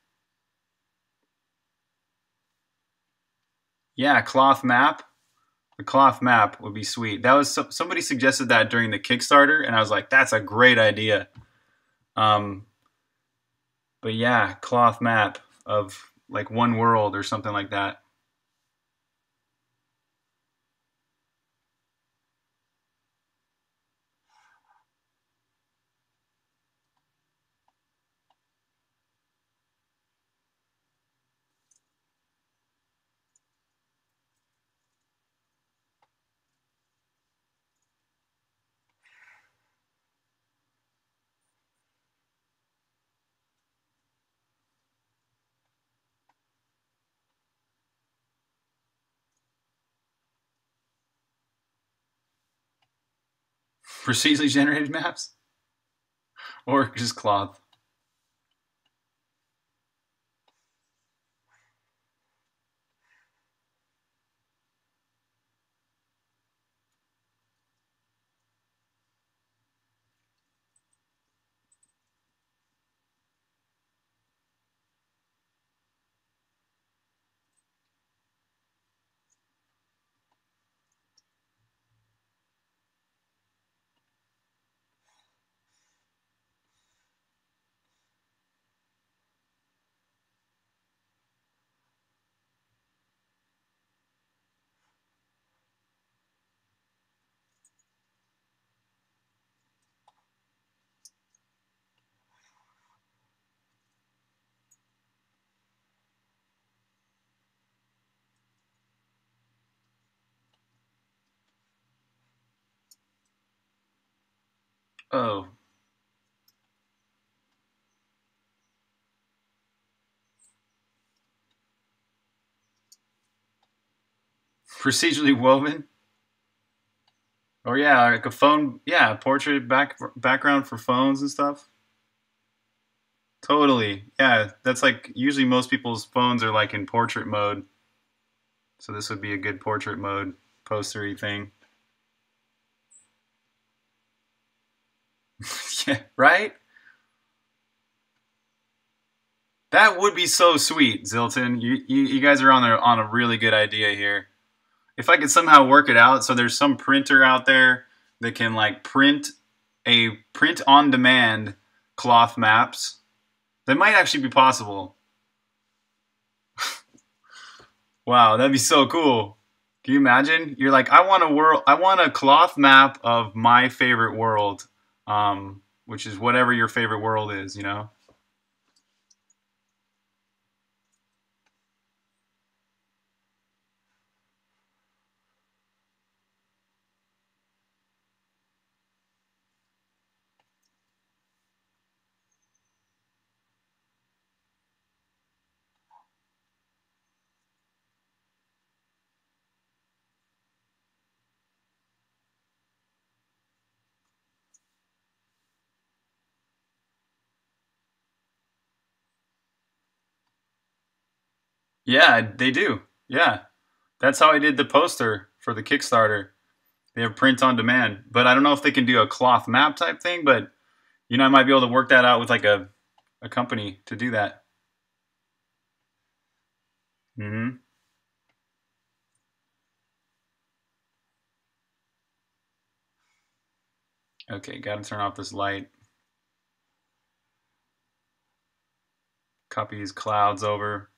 Yeah, cloth map. The cloth map would be sweet. That was somebody suggested that during the Kickstarter, and I was like, that's a great idea. Um, but yeah, cloth map of like one world or something like that. Procedurally generated maps? Or just cloth? Oh. Procedurally woven? Or yeah, like a phone, yeah, portrait background for phones and stuff. Totally. Yeah, that's like usually most people's phones are like in portrait mode. So this would be a good portrait mode postery thing. Yeah, right? That would be so sweet, Zilton. You guys are on a really good idea here. If I could somehow work it out, so there's some printer out there that can like print on demand cloth maps. That might actually be possible. Wow, that'd be so cool. Can you imagine? You're like, I want a cloth map of my favorite world, which is whatever your favorite world is, you know? Yeah, they do. Yeah. That's how I did the poster for the Kickstarter. They have print on demand, but I don't know if they can do a cloth map type thing, but you know, I might be able to work that out with like a company to do that. Mm-hmm. Okay, gotta turn off this light. Copy these clouds over.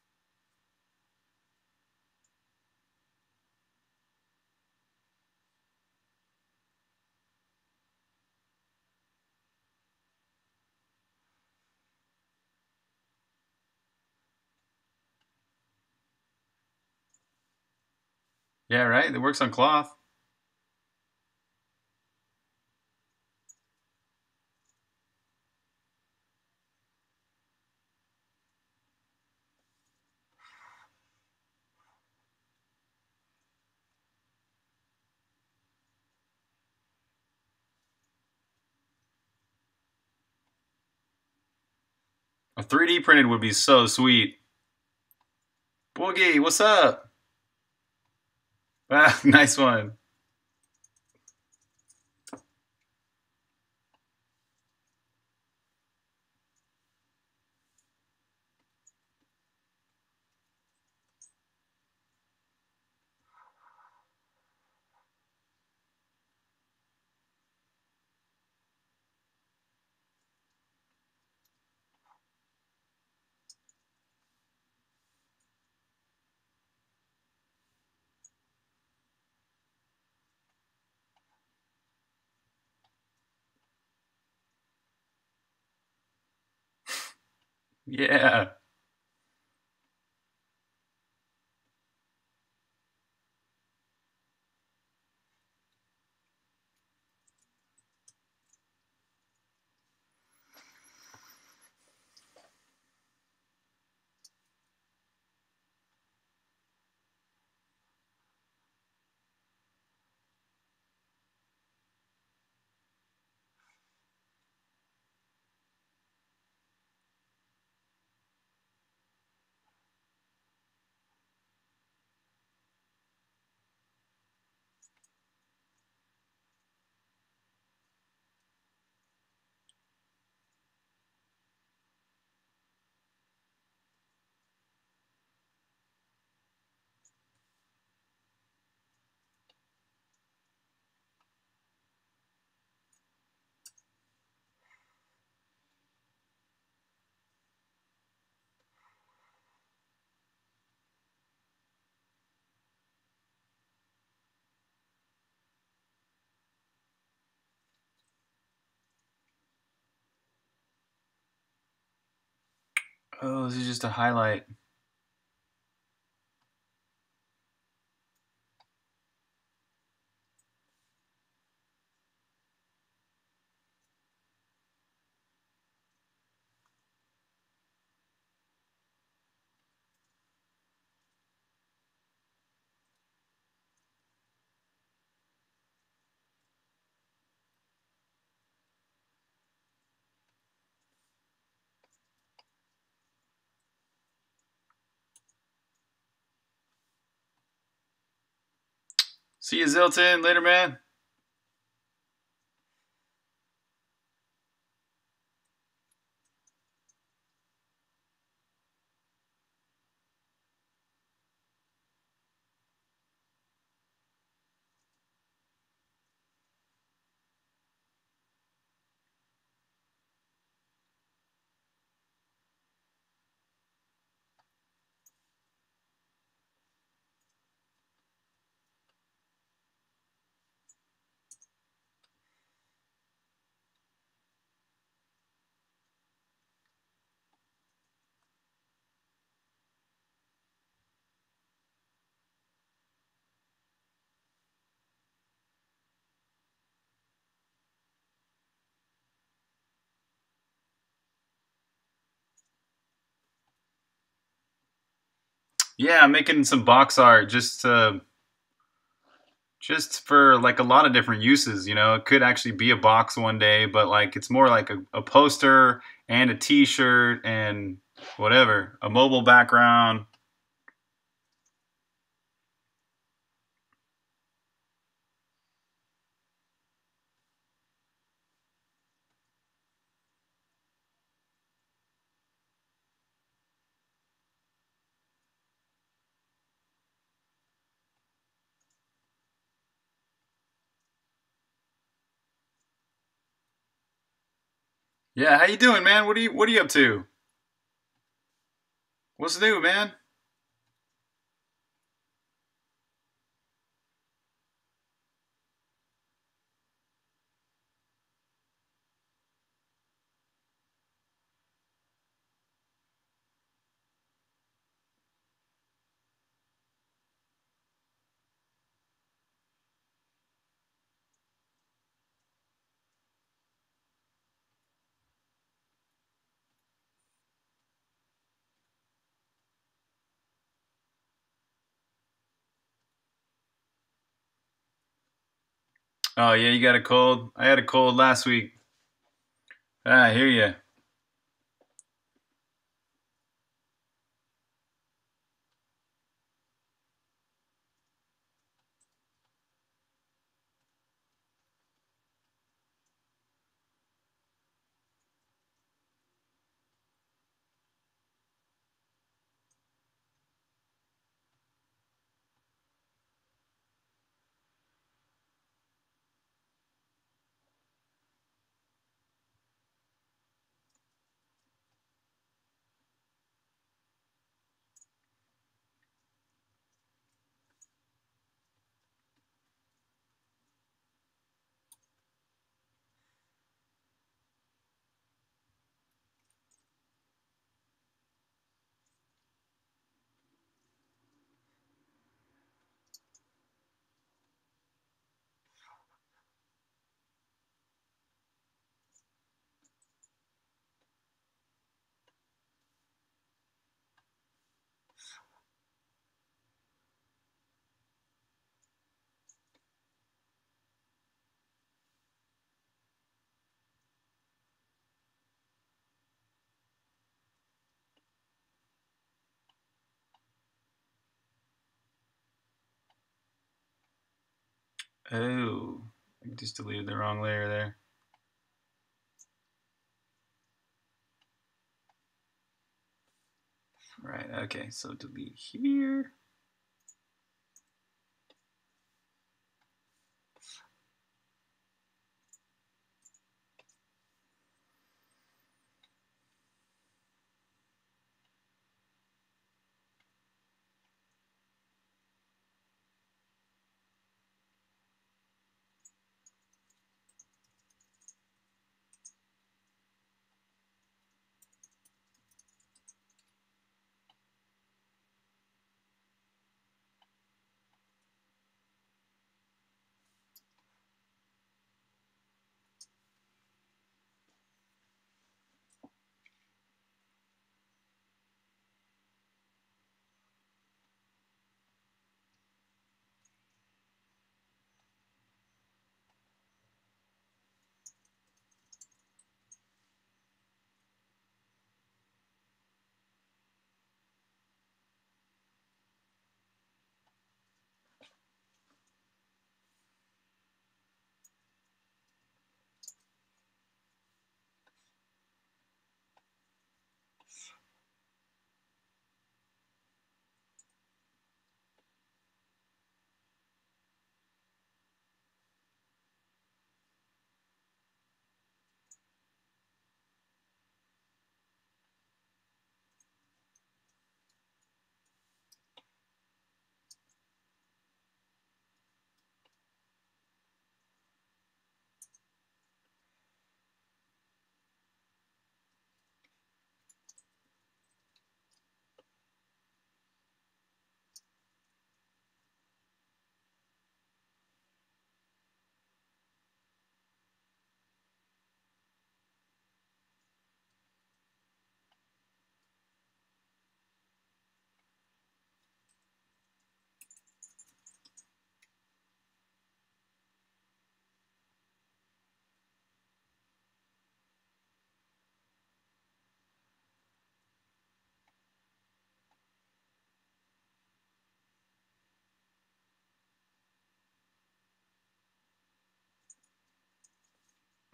Yeah, right? It works on cloth. A 3D printed would be so sweet. Boogie, what's up? Ah, nice one. Yeah. Oh, this is just a highlight. See you, Zilton. Later, man. Yeah, I'm making some box art just for like a lot of different uses. You know, it could actually be a box one day, but like it's more like a poster and a T-shirt and whatever, a mobile background. Yeah, how you doing, man? What are you up to? What's new, man? Oh yeah, you got a cold. I had a cold last week. Ah, I hear you. Oh, I just deleted the wrong layer there. Right. Okay. So delete here.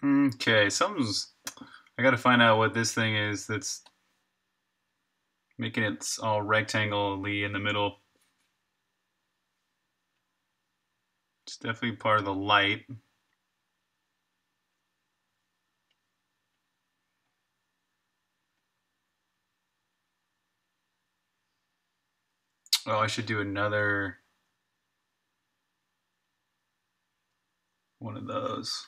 Okay, I gotta find out what this thing is that's making it all rectangle-y in the middle. It's definitely part of the light. Oh, I should do another one of those.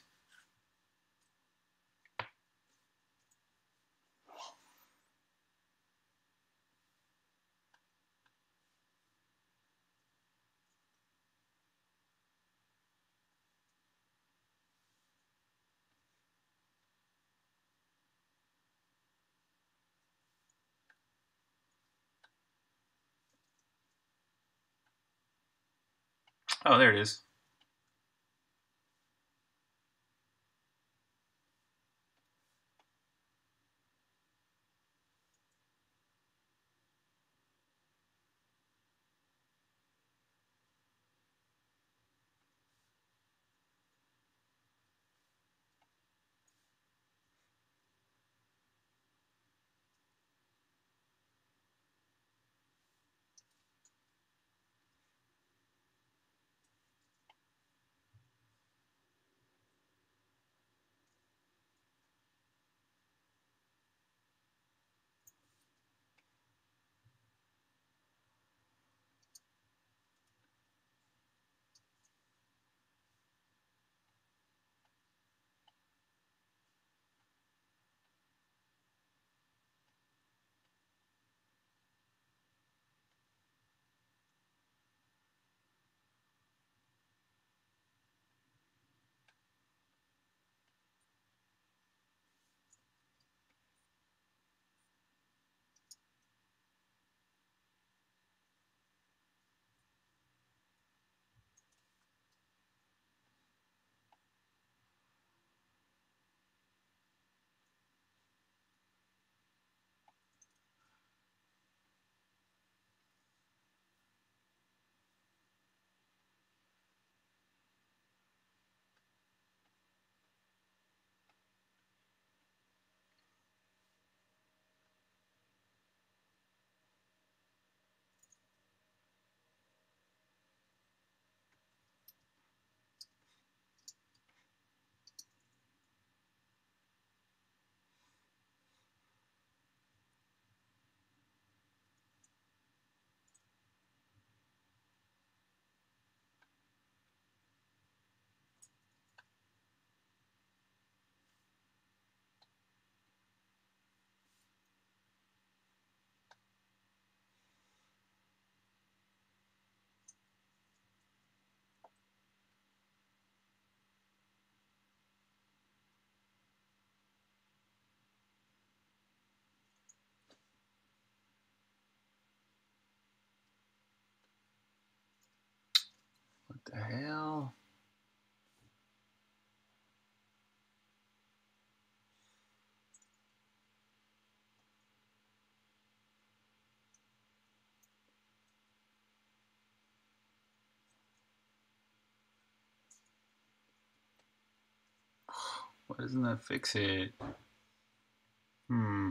Oh, there it is. What the hell? Why doesn't that fix it? Hmm.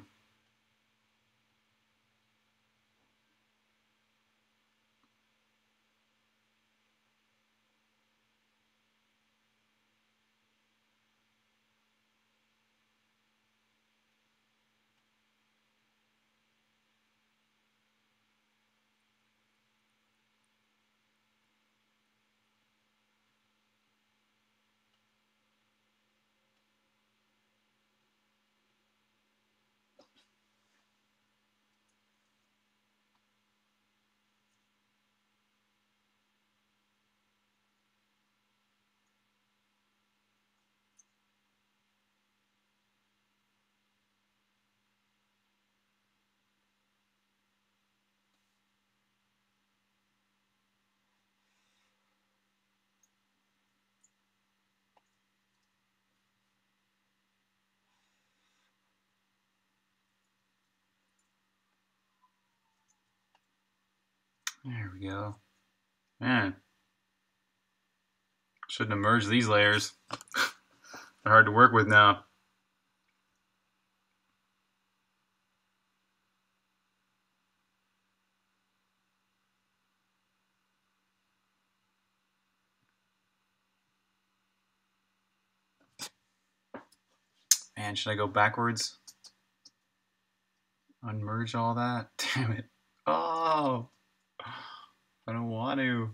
There we go. Man, shouldn't have merged these layers. They're hard to work with now. Man, should I go backwards? Unmerge all that? Damn it. Oh, I don't want to.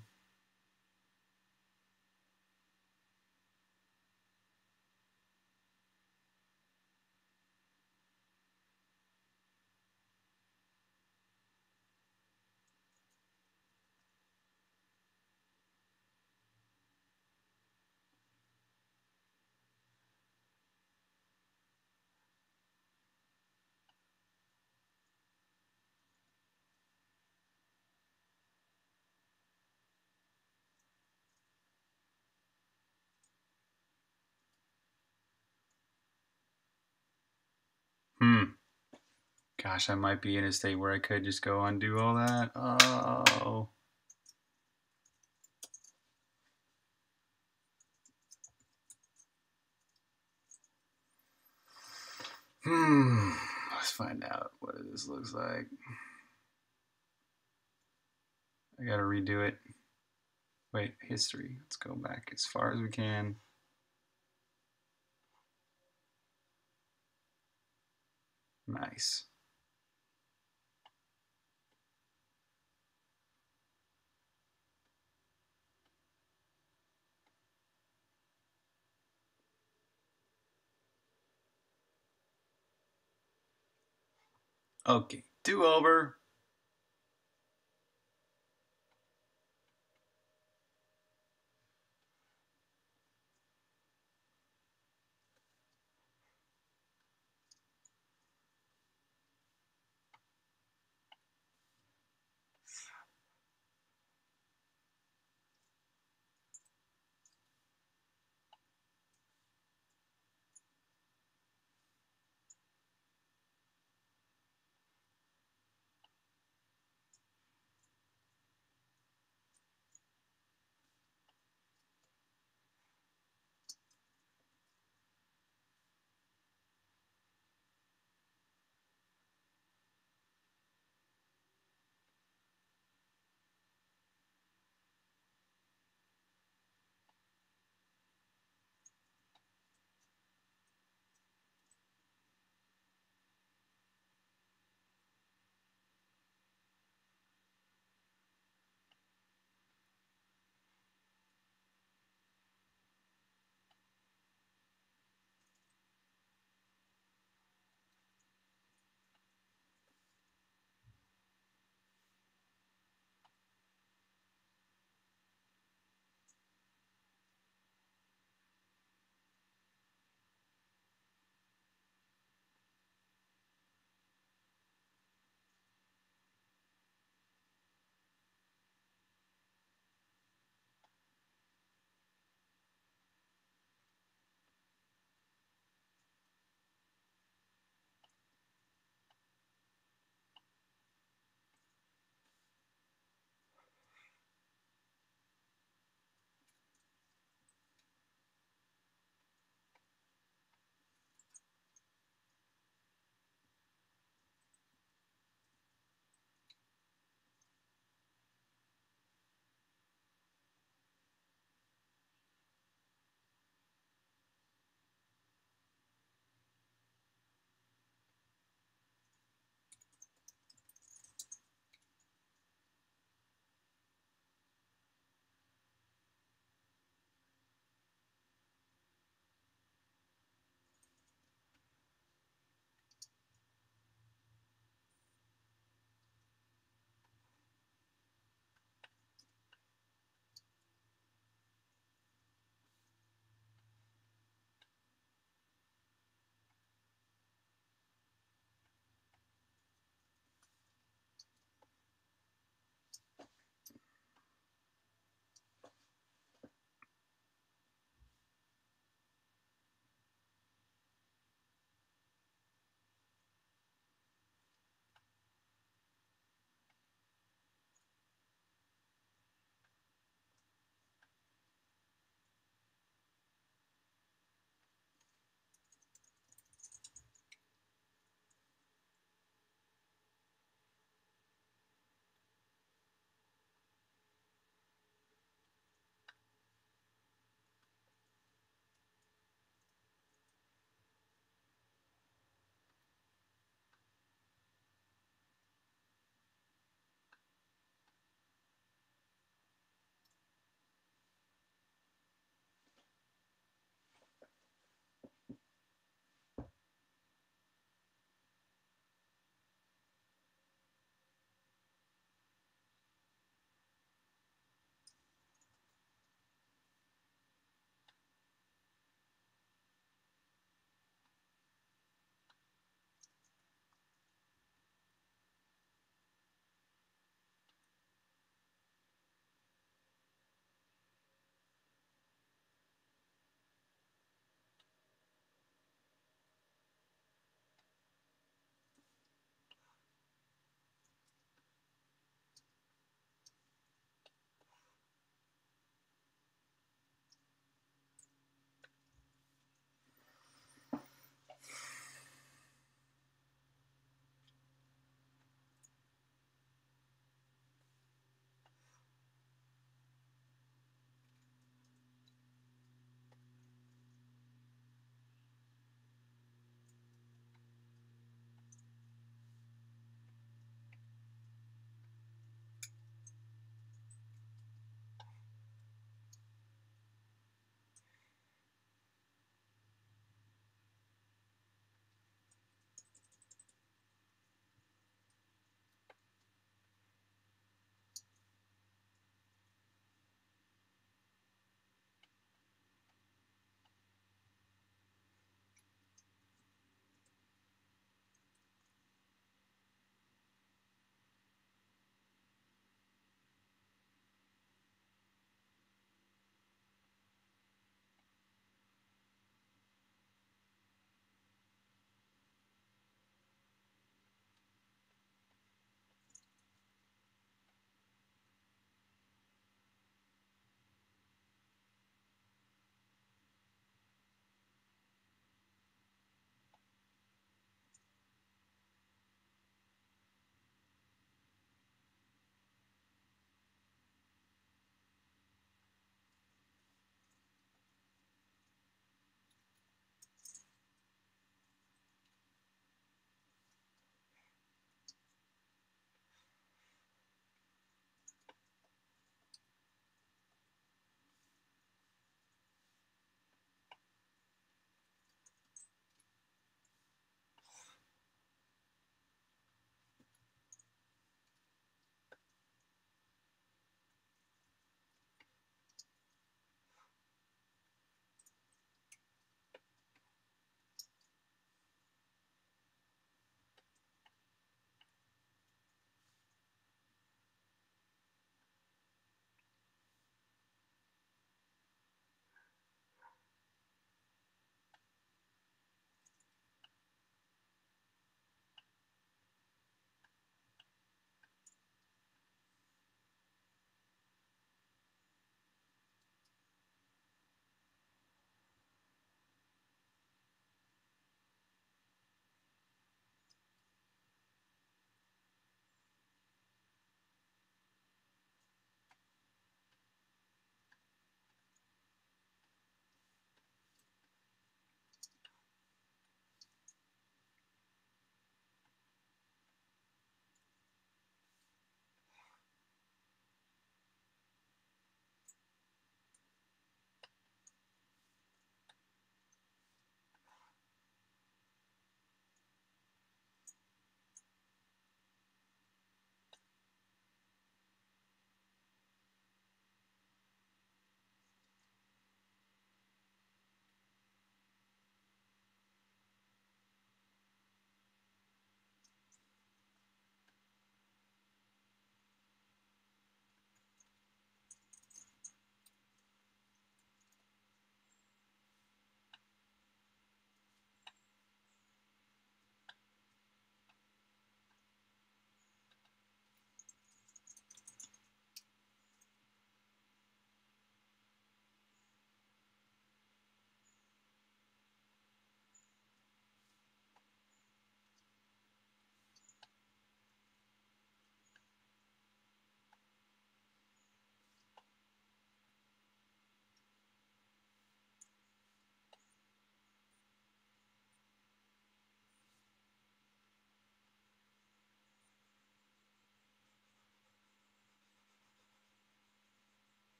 Hmm. Gosh, I might be in a state where I could just go undo all that. Oh. Let's find out what this looks like. I gotta redo it. Wait, history. Let's go back as far as we can. Nice. Okay, do over.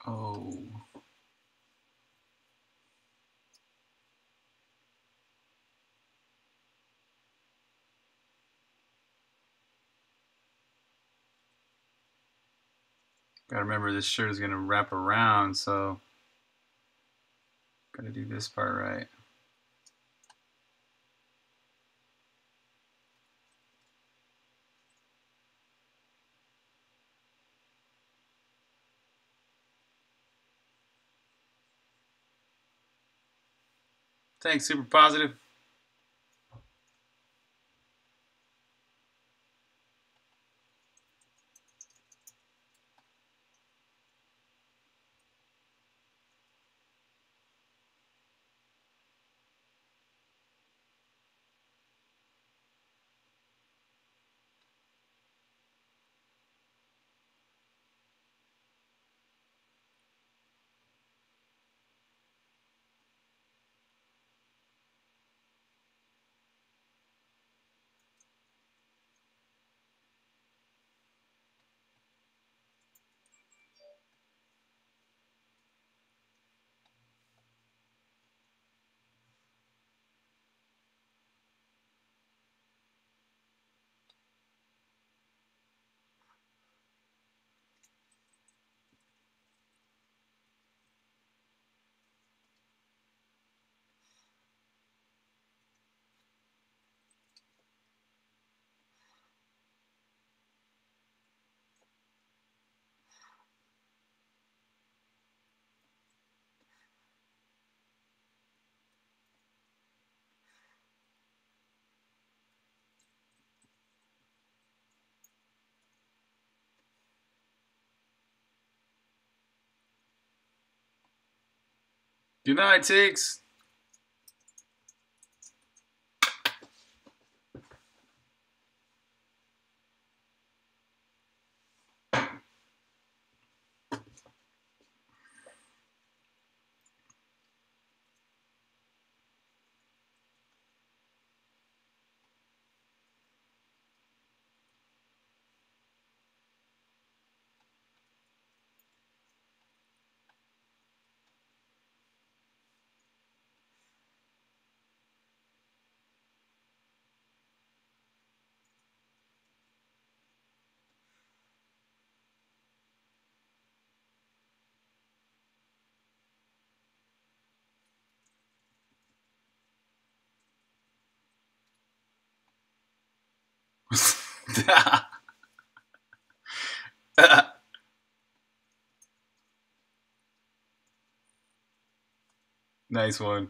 Oh. Gotta remember this shirt is gonna wrap around, so gotta do this part right. Thanks, super positive. Good night, Tiggs. Nice one.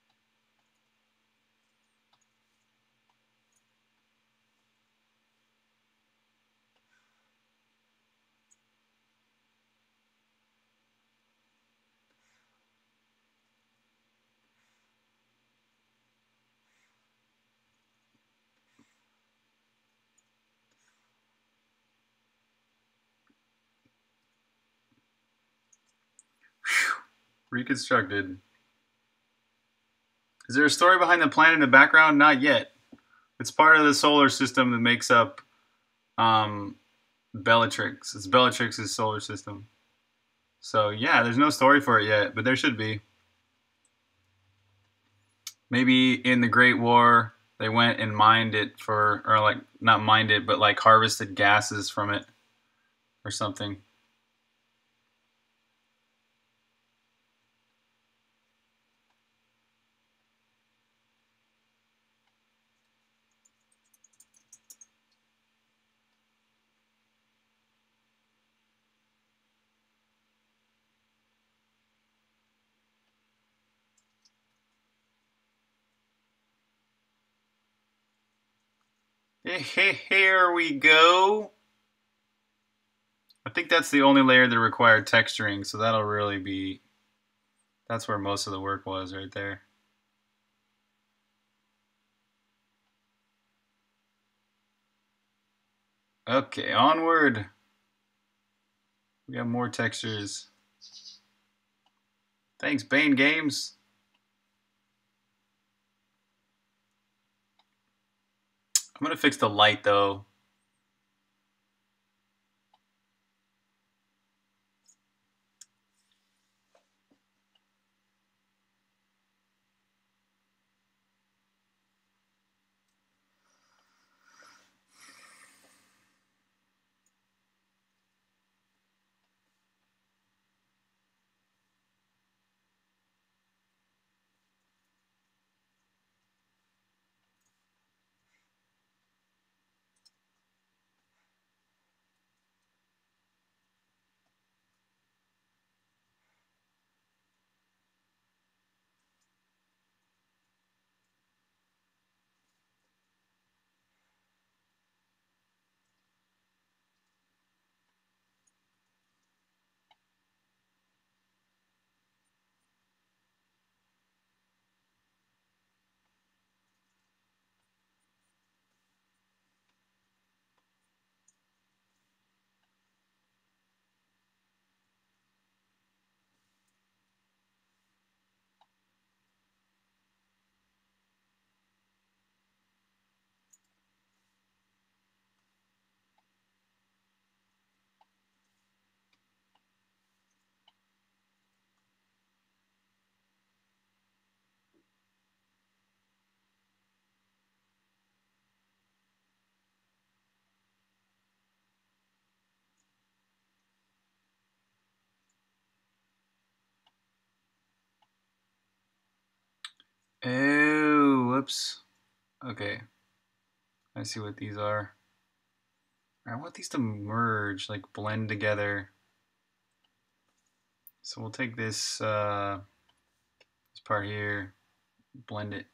Reconstructed. Is there a story behind the planet in the background? Not yet. It's part of the solar system that makes up Bellatrix. It's Bellatrix's solar system. So yeah, there's no story for it yet, but there should be. Maybe in the Great War they went and mined it for, or like not mined it, but like harvested gases from it or something. Here we go. I think that's the only layer that required texturing, so that'll really be, that's where most of the work was right there. Okay, onward. We got more textures. Thanks, Bane Games. I'm gonna fix the light though. Oh, whoops. Okay. I see what these are. I want these to merge, like blend together. So we'll take this part here, blend it.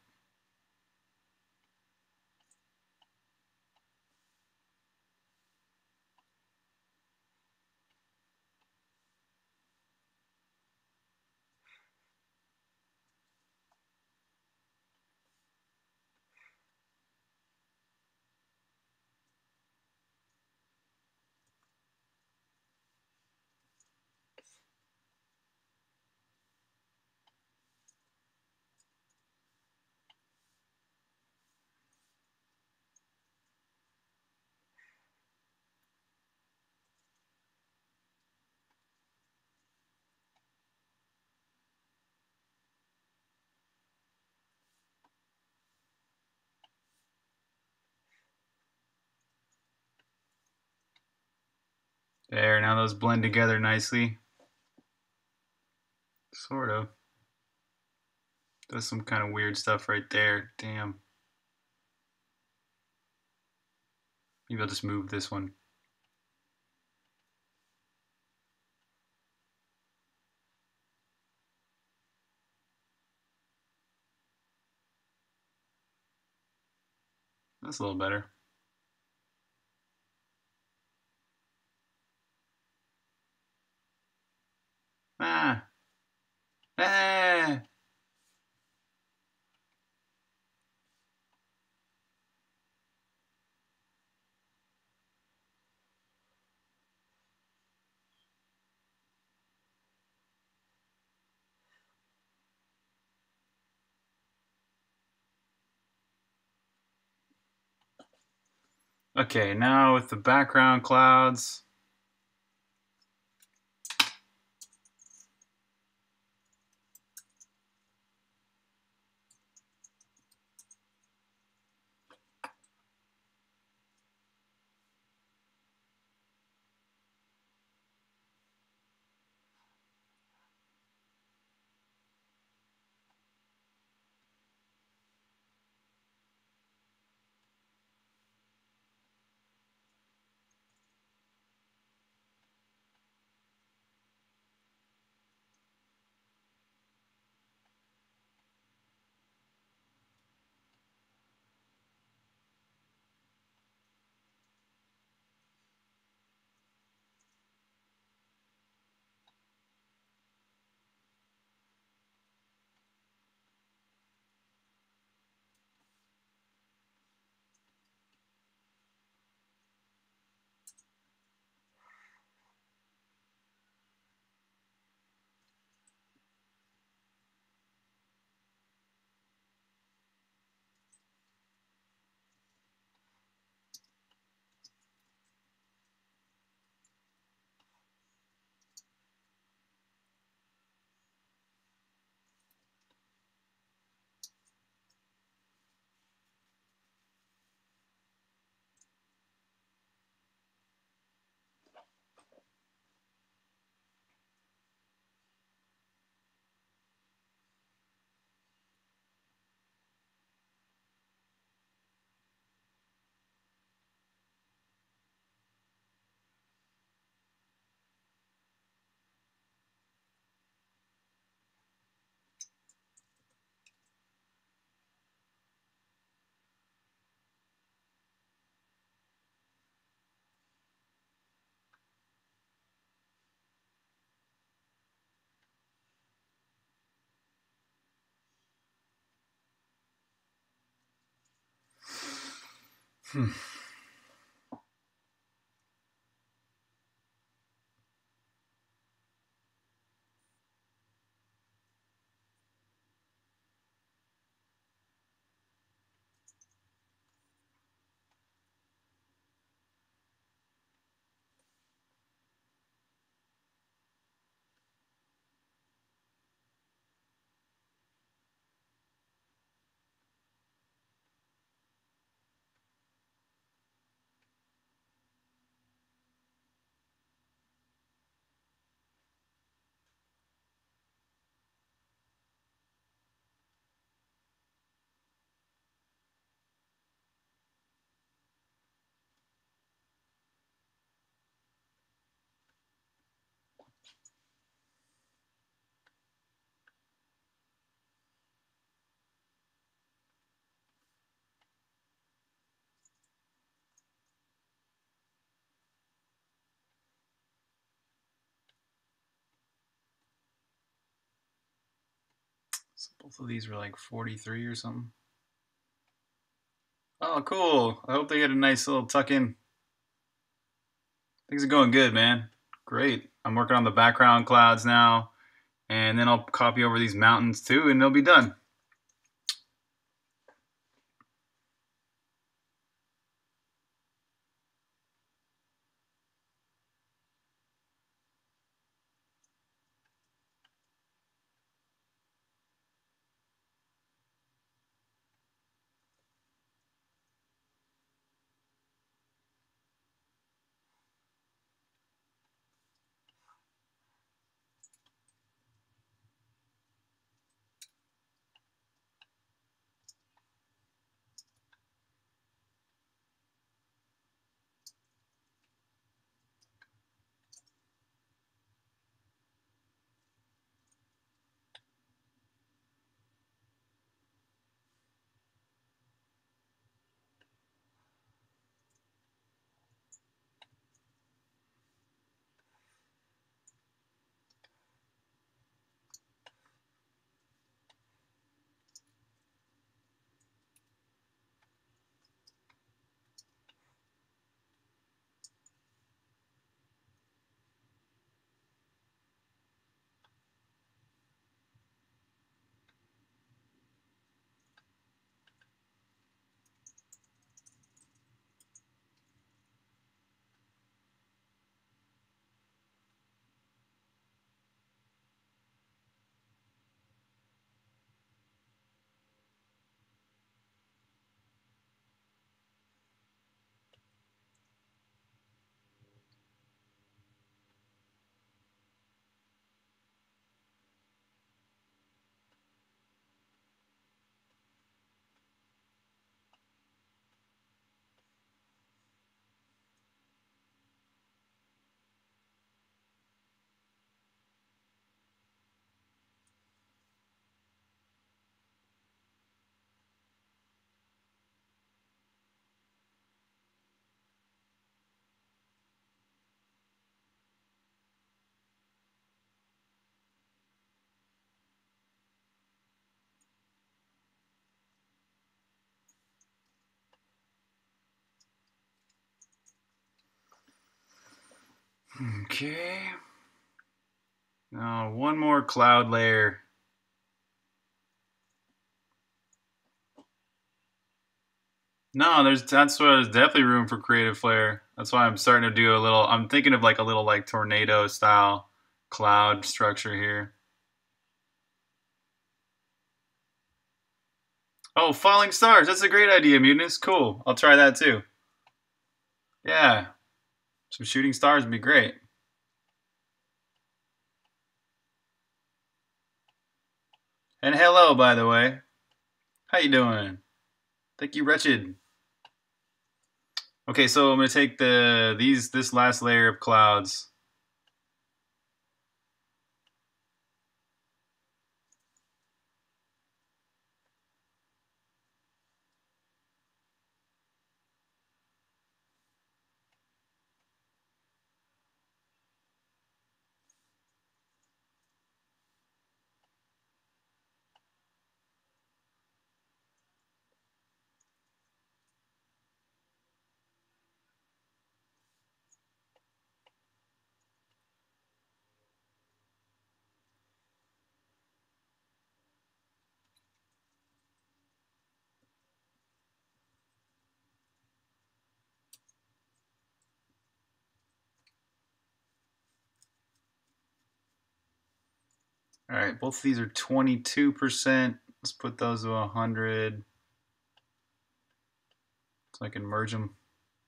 There, now those blend together nicely. Sort of. Does some kind of weird stuff right there. Damn. Maybe I'll just move this one. That's a little better. Ah. Ah. Okay, now with the background clouds. Hmm. So both of these were like 43 or something. Oh, cool. I hope they get a nice little tuck in. Things are going good, man. Great. I'm working on the background clouds now, and then I'll copy over these mountains too, and they'll be done. Okay. Now one more cloud layer. No, that's why there's definitely room for creative flair. That's why I'm starting to do a little. I'm thinking of like a little like tornado style cloud structure here. Oh, falling stars. That's a great idea, Mutinous. Cool. I'll try that too. Yeah. Some shooting stars would be great. And hello, by the way. How you doing? Thank you, Wretched. Okay, so I'm gonna take this last layer of clouds. All right, both of these are 22%. Let's put those to 100 so I can merge them.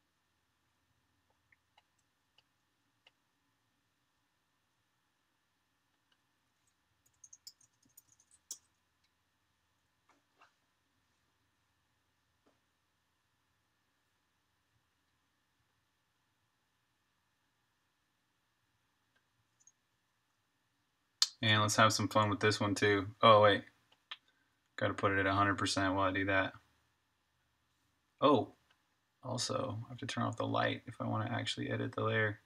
And let's have some fun with this one too. Oh, wait. Got to put it at 100% while I do that. Oh, also, I have to turn off the light if I want to actually edit the layer.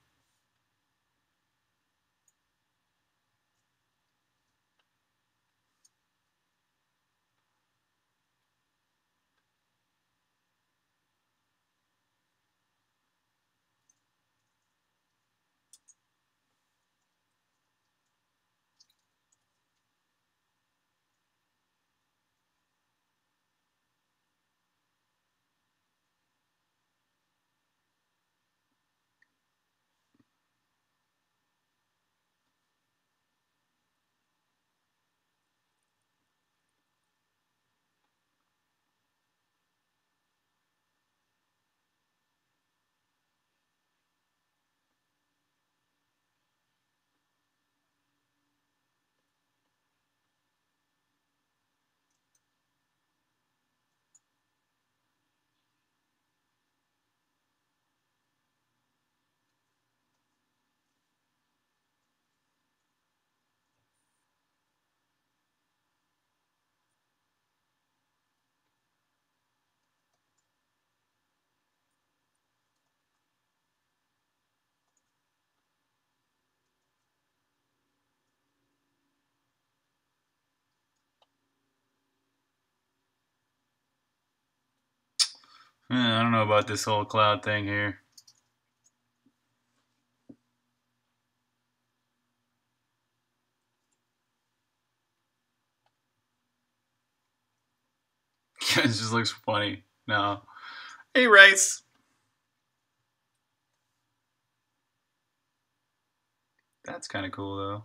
I don't know about this whole cloud thing here. It just looks funny. No. Hey, Rice. That's kind of cool, though.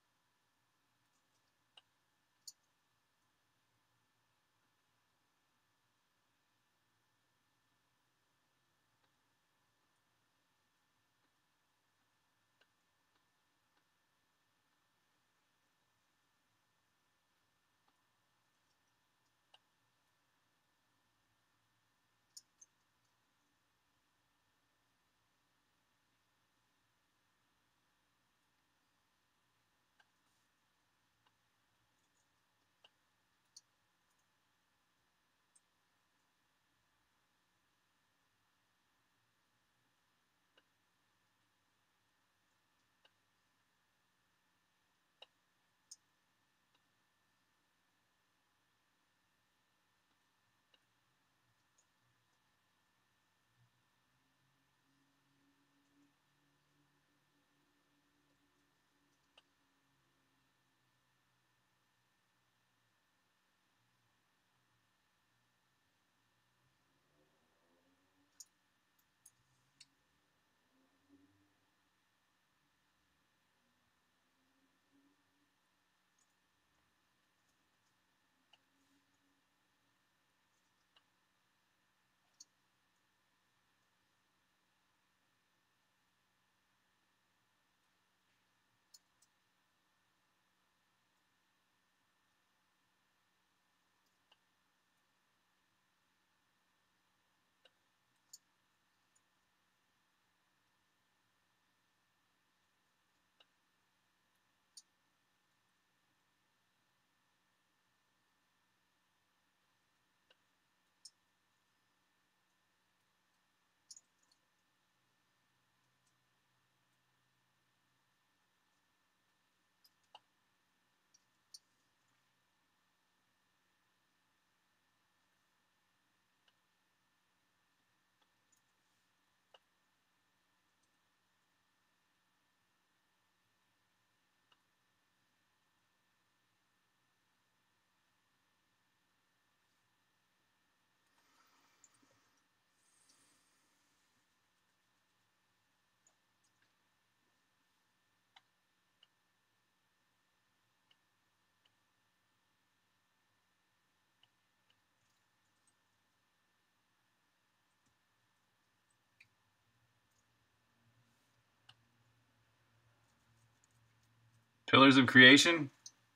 Pillars of Creation?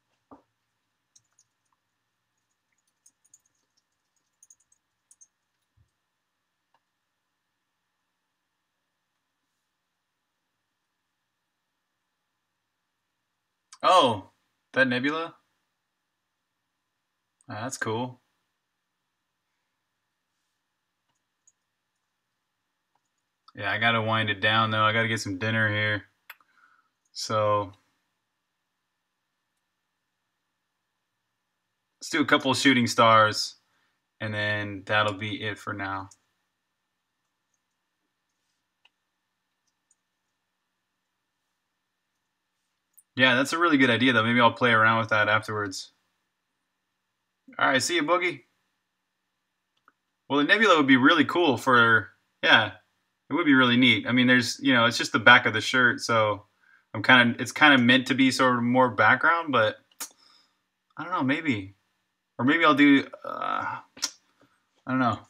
Oh, that nebula? That's cool. Yeah, I gotta wind it down though. I gotta get some dinner here. So let's do a couple of shooting stars, and then that'll be it for now. Yeah, that's a really good idea though. Maybe I'll play around with that afterwards. All right, see you, Boogie. Well, the nebula would be really cool for, yeah, it would be really neat. I mean, there's, it's just the back of the shirt, so it's kind of meant to be sort of more background, but I don't know, maybe, or maybe I'll do, I don't know.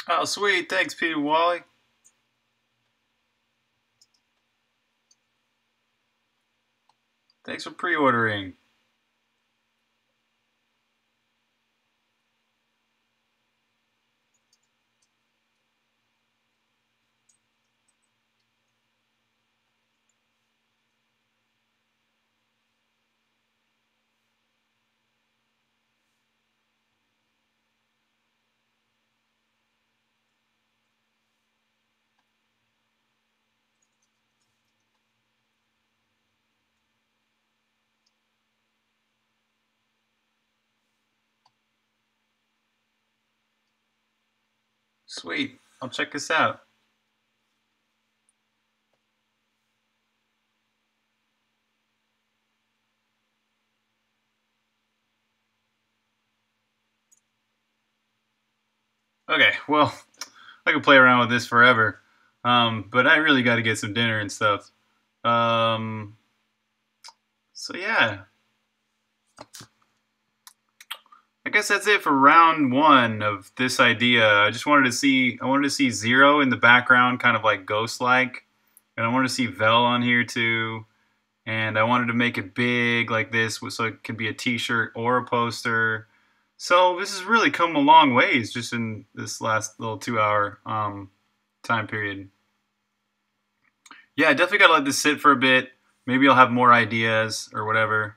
Oh, sweet. Thanks, Peter Wally. Thanks for pre-ordering. Sweet. I'll check this out. Okay, well, I could play around with this forever. But I really got to get some dinner and stuff. Um, so yeah, I guess that's it for round one of this idea. I wanted to see Zero in the background, kind of like ghost-like, and I wanted to see Vel on here too. And I wanted to make it big like this, so it could be a T-shirt or a poster. So this has really come a long ways just in this last little 2 hour time period. Yeah, I definitely gotta let this sit for a bit. Maybe I'll have more ideas or whatever.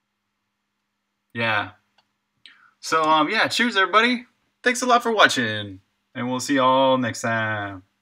Yeah. So yeah, cheers everybody. Thanks a lot for watching, and we'll see y'all next time.